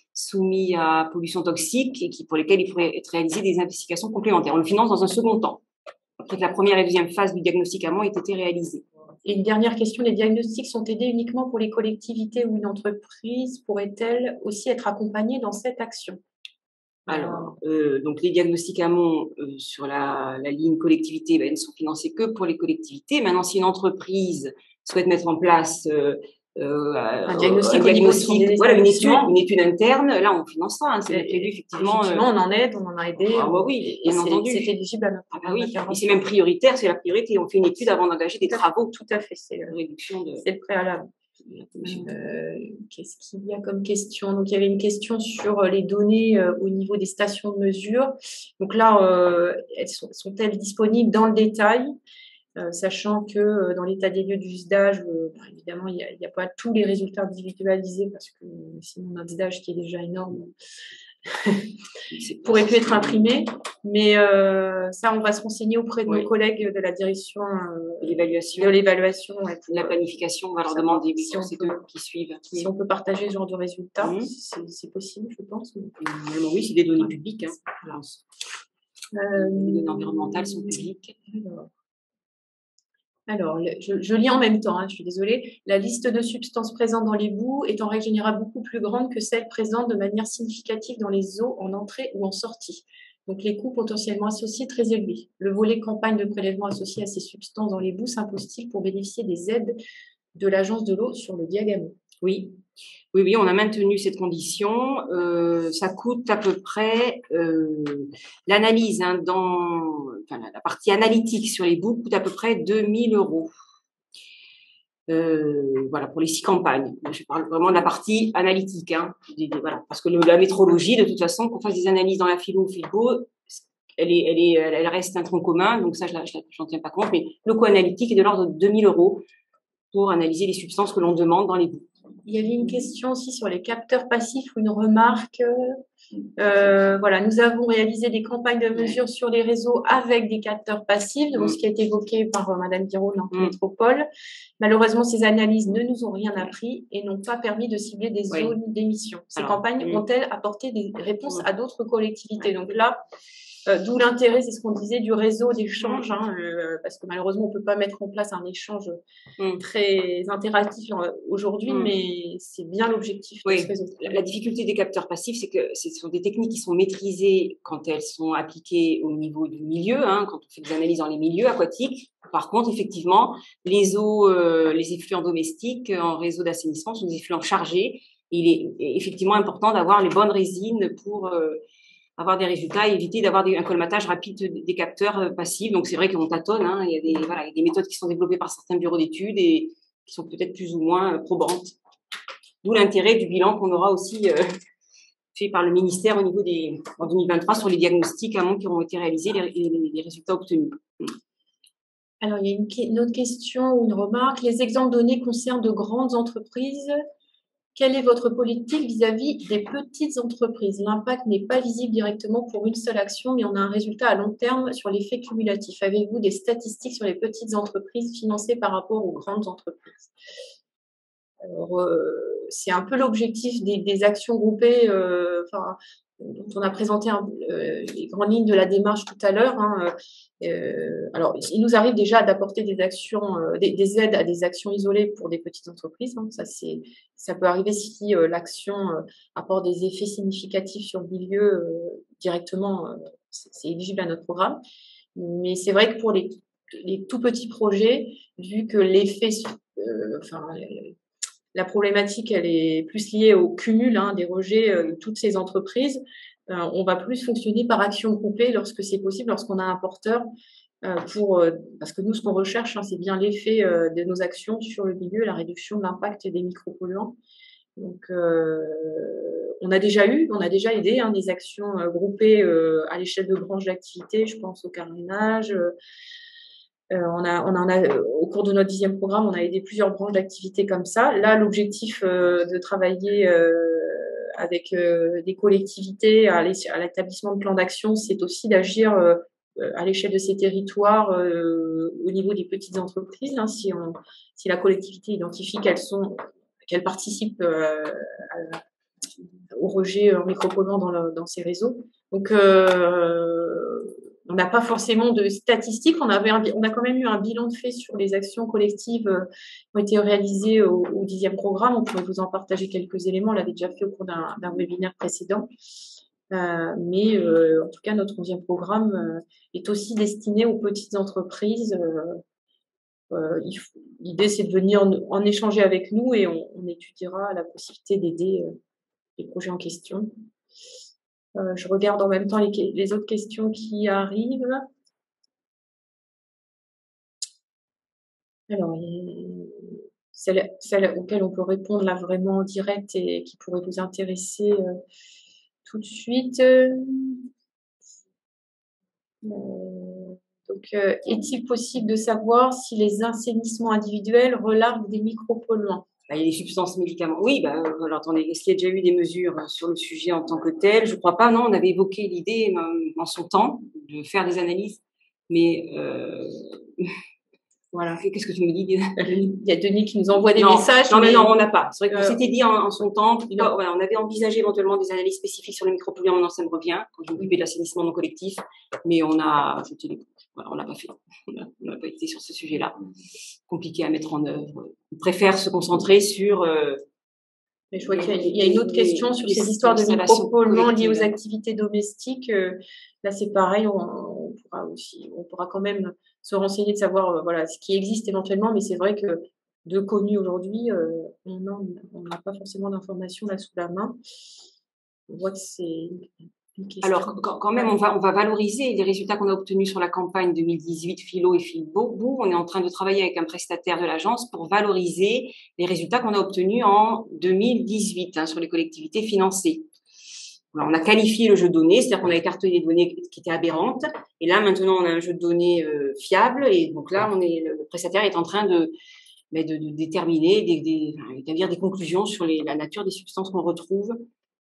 [SPEAKER 5] soumis à pollution toxique et qui, pour lesquels il pourrait être réalisé des investigations complémentaires. On le finance dans un second temps, après que la première et deuxième phase du diagnostic amont ait été réalisée.
[SPEAKER 1] Et une dernière question, les diagnostics sont aidés uniquement pour les collectivités ou une entreprise pourrait-elle aussi être accompagnée dans cette action?
[SPEAKER 5] Alors, euh, donc les diagnostics amont euh, sur la, la ligne collectivité, ben, ne sont financés que pour les collectivités. Maintenant, si une entreprise souhaite mettre en place euh, euh,
[SPEAKER 1] un diagnostic,
[SPEAKER 5] un diagnostic
[SPEAKER 1] au
[SPEAKER 5] voilà, une étude, une étude interne, là, on financera. Hein, c'est prévu effectivement.
[SPEAKER 1] Effectivement, on en aide, on en a aidé.
[SPEAKER 5] Ah, bah oui, bien entendu.
[SPEAKER 1] C'est éligible à notre
[SPEAKER 5] ah, bah oui. Et c'est même prioritaire, c'est la priorité. On fait une étude avant d'engager des travaux.
[SPEAKER 1] Tout à fait, c'est
[SPEAKER 5] la réduction de.
[SPEAKER 1] C'est le préalable. Euh, Qu'est-ce qu'il y a comme question? Donc, il y avait une question sur les données euh, au niveau des stations de mesure. Donc là, euh, elles sont, sont-elles disponibles dans le détail, euh, sachant que euh, dans l'état des lieux du S D A G, euh, bah, évidemment, il n'y a, a pas tous les résultats individualisés parce que sinon notre S D A G qui est déjà énorme pourrait plus être imprimé. Mais euh, ça, on va se renseigner auprès de oui. nos collègues de la direction euh,
[SPEAKER 5] l'évaluation,
[SPEAKER 1] de l'évaluation, ouais,
[SPEAKER 5] la planification. On va leur demander
[SPEAKER 1] si on peut,
[SPEAKER 5] qui suivent.
[SPEAKER 1] Si on peut partager ce genre de résultats, mmh. c'est possible, je pense. Mais...
[SPEAKER 5] Mmh, oui, c'est des données publiques. Hein. Euh, les données environnementales sont publiques.
[SPEAKER 1] Alors, alors je, je lis en même temps, hein, je suis désolée. La liste de substances présentes dans les boues est en règle générale beaucoup plus grande que celles présentes de manière significative dans les eaux en entrée ou en sortie. Donc, les coûts potentiellement associés très élevés. Le volet campagne de prélèvement associé à ces substances dans les boues s'impose-t-il pour bénéficier des aides de l'Agence de l'eau sur le diagamo?
[SPEAKER 5] Oui. Oui, oui, on a maintenu cette condition. Euh, ça coûte à peu près euh, l'analyse hein, dans enfin, la partie analytique sur les boues coûte à peu près deux mille euros. Euh, voilà, pour les six campagnes. Je parle vraiment de la partie analytique, hein. Des, des, voilà, parce que le, la métrologie, de toute façon, qu'on fasse des analyses dans la philo ou philbo, elle est, elle est, elle reste un tronc commun, donc ça, je n'en tiens pas compte. Mais le coût analytique est de l'ordre de deux mille euros pour analyser les substances que l'on demande dans les boues.
[SPEAKER 1] Il y avait une question aussi sur les capteurs passifs ou une remarque. Euh, voilà, nous avons réalisé des campagnes de mesure sur les réseaux avec des capteurs passifs, donc ce qui a été évoqué par euh, Madame Guiraud dans mmh. Métropole. Malheureusement, ces analyses ne nous ont rien appris et n'ont pas permis de cibler des oui. zones d'émission. Ces Alors, campagnes mmh. ont-elles apporté des réponses mmh. à d'autres collectivités? Donc là, euh, d'où l'intérêt, c'est ce qu'on disait, du réseau d'échange, hein, euh, parce que malheureusement, on peut pas mettre en place un échange mmh. très interactif aujourd'hui, mmh. mais c'est bien l'objectif de
[SPEAKER 5] oui.
[SPEAKER 1] ce réseau.
[SPEAKER 5] La, la difficulté des capteurs passifs, c'est que ce sont des techniques qui sont maîtrisées quand elles sont appliquées au niveau du milieu, hein, quand on fait des analyses dans les milieux aquatiques. Par contre, effectivement, les eaux, euh, les effluents domestiques en réseau d'assainissement sont des effluents chargés. Il est effectivement important d'avoir les bonnes résines pour euh, avoir des résultats et éviter d'avoir un colmatage rapide des capteurs passifs. Donc, c'est vrai qu'on tâtonne. Hein, il y a des, voilà, il y a des méthodes qui sont développées par certains bureaux d'études et qui sont peut-être plus ou moins probantes. D'où l'intérêt du bilan qu'on aura aussi euh, fait par le ministère au niveau des, en deux mille vingt-trois sur les diagnostics amont qui auront été réalisés, les, les, les résultats obtenus.
[SPEAKER 1] Alors, il y a une, une autre question ou une remarque. Les exemples donnés concernent de grandes entreprises. Quelle est votre politique vis-à-vis des petites entreprises? L'impact n'est pas visible directement pour une seule action, mais on a un résultat à long terme sur l'effet cumulatif. Avez-vous des statistiques sur les petites entreprises financées par rapport aux grandes entreprises? Alors, euh, c'est un peu l'objectif des, des actions groupées, euh, enfin, dont on a présenté un, euh, les grandes lignes de la démarche tout à l'heure. Hein. Euh, alors, il nous arrive déjà d'apporter des actions, euh, des, des aides à des actions isolées pour des petites entreprises. Hein. Ça, c'est, ça peut arriver si euh, l'action euh, apporte des effets significatifs sur le milieu euh, directement. Euh, c'est, c'est éligible à notre programme. Mais c'est vrai que pour les, les tout petits projets, vu que l'effet, euh, enfin, la problématique, elle est plus liée au cumul hein, des rejets euh, de toutes ces entreprises. Euh, on va plus fonctionner par action groupée lorsque c'est possible, lorsqu'on a un porteur. Euh, pour, euh, parce que nous, ce qu'on recherche, hein, c'est bien l'effet euh, de nos actions sur le milieu, la réduction de l'impact des micropolluants. Donc, euh, on a déjà eu, on a déjà aidé hein, des actions euh, groupées euh, à l'échelle de branches d'activité. Je pense au carénage. Euh, Euh, on a, on en a, euh, au cours de notre dixième programme, on a aidé plusieurs branches d'activité comme ça. Là, l'objectif euh, de travailler euh, avec euh, des collectivités à l'établissement de plans d'action, c'est aussi d'agir euh, à l'échelle de ces territoires euh, au niveau des petites entreprises. Hein, si, on, si la collectivité identifie qu'elles sont, qu'elles participent euh, à, au rejet micropolluant dans, le, dans ces réseaux. Donc, euh, on n'a pas forcément de statistiques. On, avait un, on a quand même eu un bilan de fait sur les actions collectives euh, qui ont été réalisées au, au dixième programme. On pourrait vous en partager quelques éléments. On l'avait déjà fait au cours d'un webinaire précédent. Euh, mais euh, en tout cas, notre onzième programme euh, est aussi destiné aux petites entreprises. Euh, euh, L'idée, c'est de venir en, en échanger avec nous et on, on étudiera la possibilité d'aider euh, les projets en question. Euh, je regarde en même temps les, les autres questions qui arrivent. Alors, celle, celle auquel on peut répondre là vraiment en direct et qui pourrait vous intéresser euh, tout de suite. Euh, donc, euh, est-il possible de savoir si les assainissements individuels relarguent des micropolluants?
[SPEAKER 5] Bah, il y a des substances médicaments. Oui, bah, alors attendez, est-ce qu'il y a déjà eu des mesures sur le sujet en tant que tel? Je ne crois pas, non, on avait évoqué l'idée en son temps de faire des analyses, mais euh, voilà, qu'est-ce que tu me dis?
[SPEAKER 1] Il y a Denis qui nous envoie des
[SPEAKER 5] non,
[SPEAKER 1] messages.
[SPEAKER 5] Non, mais, mais non, on n'a pas. C'est vrai qu'on euh, s'était dit en, en son temps,
[SPEAKER 1] non.
[SPEAKER 5] Voilà, on avait envisagé éventuellement des analyses spécifiques sur les micropolluants, maintenant ça me revient, quand j'ai occupé de l'assainissement non collectif, mais on a jeté les Voilà, on l'a pas fait. On n'a pas été sur ce sujet-là. Compliqué à mettre en œuvre. On préfère se concentrer sur. Euh,
[SPEAKER 1] Mais je vois qu'il y, y a une autre question sur ces histoires de micropolluants liés aux activités domestiques. Euh, là, c'est pareil. On, on pourra aussi, on pourra quand même se renseigner de savoir, euh, voilà, ce qui existe éventuellement. Mais c'est vrai que de connu aujourd'hui, euh, on n'a pas forcément d'informations là sous la main. On voit que c'est.
[SPEAKER 5] Alors, quand même, on va, on va valoriser les résultats qu'on a obtenus sur la campagne deux mille dix-huit Philo et Philbou. On est en train de travailler avec un prestataire de l'agence pour valoriser les résultats qu'on a obtenus en deux mille dix-huit hein, sur les collectivités financées. Alors, on a qualifié le jeu de données, c'est-à-dire qu'on a écarté les données qui étaient aberrantes. Et là, maintenant, on a un jeu de données euh, fiable. Et donc là, on est, le prestataire est en train de, mais de, de déterminer, d'établir des, des conclusions sur les, la nature des substances qu'on retrouve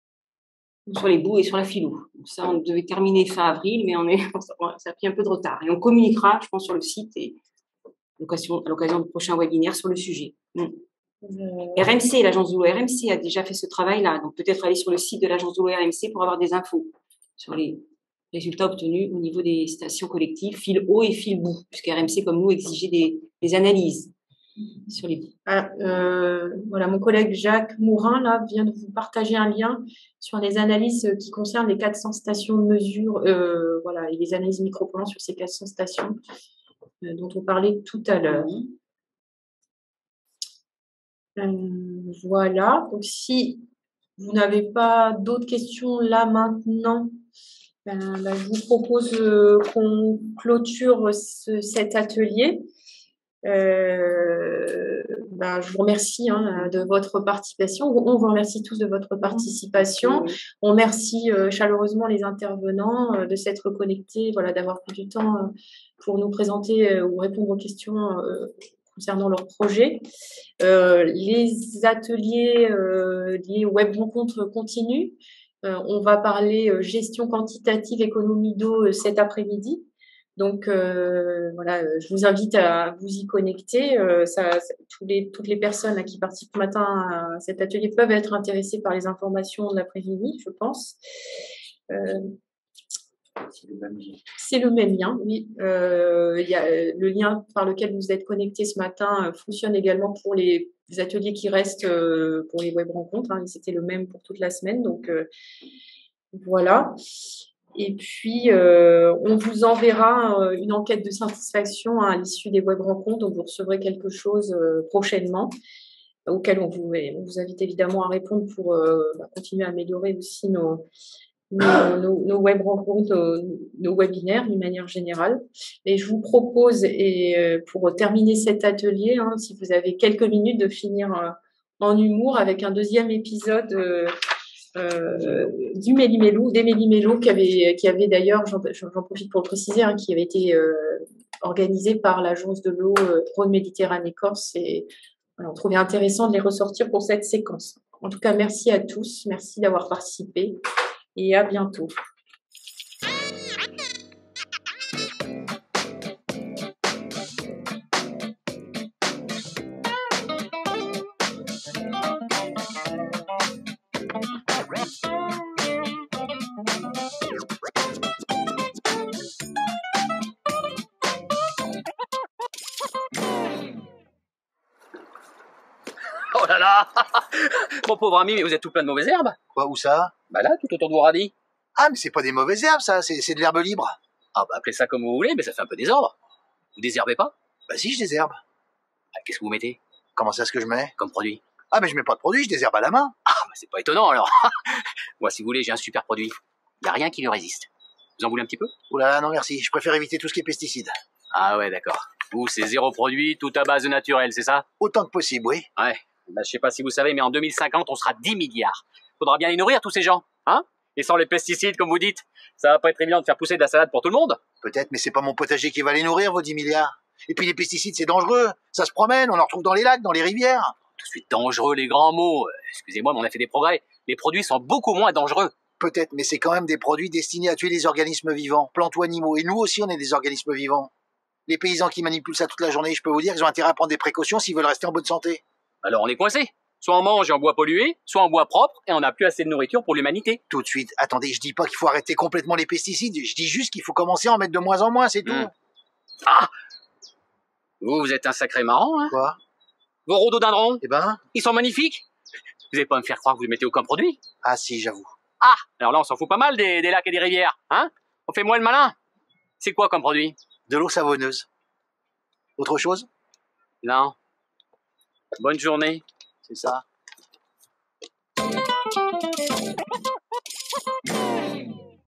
[SPEAKER 5] sur les boues et sur la philo. Donc ça, on devait terminer fin avril, mais on est, ça a pris un peu de retard. Et on communiquera, je pense, sur le site et à l'occasion du prochain webinaire sur le sujet. Mm. Euh... R M C, l'agence de l'eau R M C a déjà fait ce travail-là. Donc peut-être aller sur le site de l'agence de l'eau R M C pour avoir des infos sur les résultats obtenus au niveau des stations collectives, fil haut et fil bout, puisque R M C, comme nous, exigeait des, des analyses sur les bouts.
[SPEAKER 1] Ah, euh, voilà, mon collègue Jacques Mourin là vient de vous partager un lien sur les analyses qui concernent les quatre cents stations de mesure, euh, voilà, et les analyses micropolluants sur ces quatre cents stations euh, dont on parlait tout à l'heure. Euh, voilà. Donc si vous n'avez pas d'autres questions là maintenant, ben, ben, je vous propose euh, qu'on clôture ce, cet atelier. Euh, ben, je vous remercie hein, de votre participation. On vous remercie tous de votre participation. On remercie euh, chaleureusement les intervenants euh, de s'être connectés, voilà, d'avoir pris du temps euh, pour nous présenter euh, ou répondre aux questions euh, concernant leur projet. Euh, les ateliers euh, liés aux web rencontres continuent. Euh, on va parler euh, gestion quantitative, économie d'eau euh, cet après-midi. Donc euh, voilà, je vous invite à vous y connecter. Euh, ça, ça, tous les, toutes les personnes là, qui participent ce matin à cet atelier peuvent être intéressées par les informations de l'après-midi, je pense. Euh, c'est le même lien. C'est le même lien, oui. Euh, y a, le lien par lequel vous êtes connectés ce matin euh, fonctionne également pour les, les ateliers qui restent euh, pour les web rencontres. Hein, c'était le même pour toute la semaine, donc euh, voilà. Et puis, euh, on vous enverra euh, une enquête de satisfaction hein, à l'issue des web rencontres. Donc, vous recevrez quelque chose euh, prochainement, auquel on vous, on vous invite évidemment à répondre pour euh, bah, continuer à améliorer aussi nos, nos, nos, nos web rencontres, nos, nos webinaires d'une manière générale. Et je vous propose, et euh, pour terminer cet atelier, hein, si vous avez quelques minutes, de finir euh, en humour avec un deuxième épisode euh, Euh, du Méli-Mélou, des Méli-Mélo qui avait, qui avait d'ailleurs, j'en profite pour le préciser, hein, qui avait été euh, organisé par l'agence de l'eau euh, Rhône-Méditerranée-Corse et voilà, on trouvait intéressant de les ressortir pour cette séquence. En tout cas, merci à tous, merci d'avoir participé et à bientôt. Thank you.
[SPEAKER 3] là là. Mon pauvre ami, mais vous êtes tout plein de mauvaises herbes.
[SPEAKER 2] Quoi, où ça?
[SPEAKER 3] Bah là, tout autour de vos radis.
[SPEAKER 2] Ah, mais c'est pas des mauvaises herbes, ça, c'est c'est de l'herbe libre.
[SPEAKER 3] Ah bah appelez ça comme vous voulez, mais ça fait un peu désordre. Vous désherbez pas?
[SPEAKER 2] Bah si, je désherbe.
[SPEAKER 3] Ah, qu'est-ce que vous mettez
[SPEAKER 2] Comment ça, ce que je mets?
[SPEAKER 3] comme produit?
[SPEAKER 2] Ah, mais je mets pas de produit, je désherbe à la main.
[SPEAKER 3] Ah bah c'est pas étonnant alors. Moi, si vous voulez, j'ai un super produit. Y a rien qui lui résiste. Vous en voulez un petit peu?
[SPEAKER 2] Ouh là là, non merci, je préfère éviter tout ce qui est pesticides.
[SPEAKER 3] Ah ouais, d'accord. Vous, c'est zéro produit, tout à base de naturel, c'est ça?
[SPEAKER 2] Autant que possible, oui.
[SPEAKER 3] Ouais. Bah, je sais pas si vous savez, mais en deux mille cinquante, on sera dix milliards. Faudra bien les nourrir, tous ces gens. Hein? Et sans les pesticides, comme vous dites, ça va pas être évident de faire pousser de la salade pour tout le monde.
[SPEAKER 2] Peut-être, mais c'est pas mon potager qui va les nourrir, vos dix milliards. Et puis les pesticides, c'est dangereux. Ça se promène, on en retrouve dans les lacs, dans les rivières.
[SPEAKER 3] Tout de suite dangereux, les grands mots. Euh, Excusez-moi, mais on a fait des progrès. Les produits sont beaucoup moins dangereux.
[SPEAKER 2] Peut-être, mais c'est quand même des produits destinés à tuer les organismes vivants, plantes ou animaux. Et nous aussi, on est des organismes vivants. Les paysans qui manipulent ça toute la journée, je peux vous dire qu'ils ont intérêt à prendre des précautions s'ils veulent rester en bonne santé.
[SPEAKER 3] Alors on est coincé. Soit on mange en bois pollué, soit en bois propre, et on n'a plus assez de nourriture pour l'humanité.
[SPEAKER 2] Tout de suite, attendez, je dis pas qu'il faut arrêter complètement les pesticides, je dis juste qu'il faut commencer à en mettre de moins en moins, c'est tout.
[SPEAKER 3] Hmm. Ah! Vous, vous êtes un sacré marrant, hein?
[SPEAKER 2] Quoi?
[SPEAKER 3] Vos rhododendrons,
[SPEAKER 2] Eh ben,
[SPEAKER 3] ils sont magnifiques. Vous n'allez pas me faire croire que vous ne mettez aucun produit?
[SPEAKER 2] ah si, j'avoue.
[SPEAKER 3] Ah! Alors là, on s'en fout pas mal des, des lacs et des rivières, hein? On fait moins le malin. C'est quoi comme produit?
[SPEAKER 2] De l'eau savonneuse. Autre chose?
[SPEAKER 3] Non. Bonne journée.
[SPEAKER 2] C'est ça.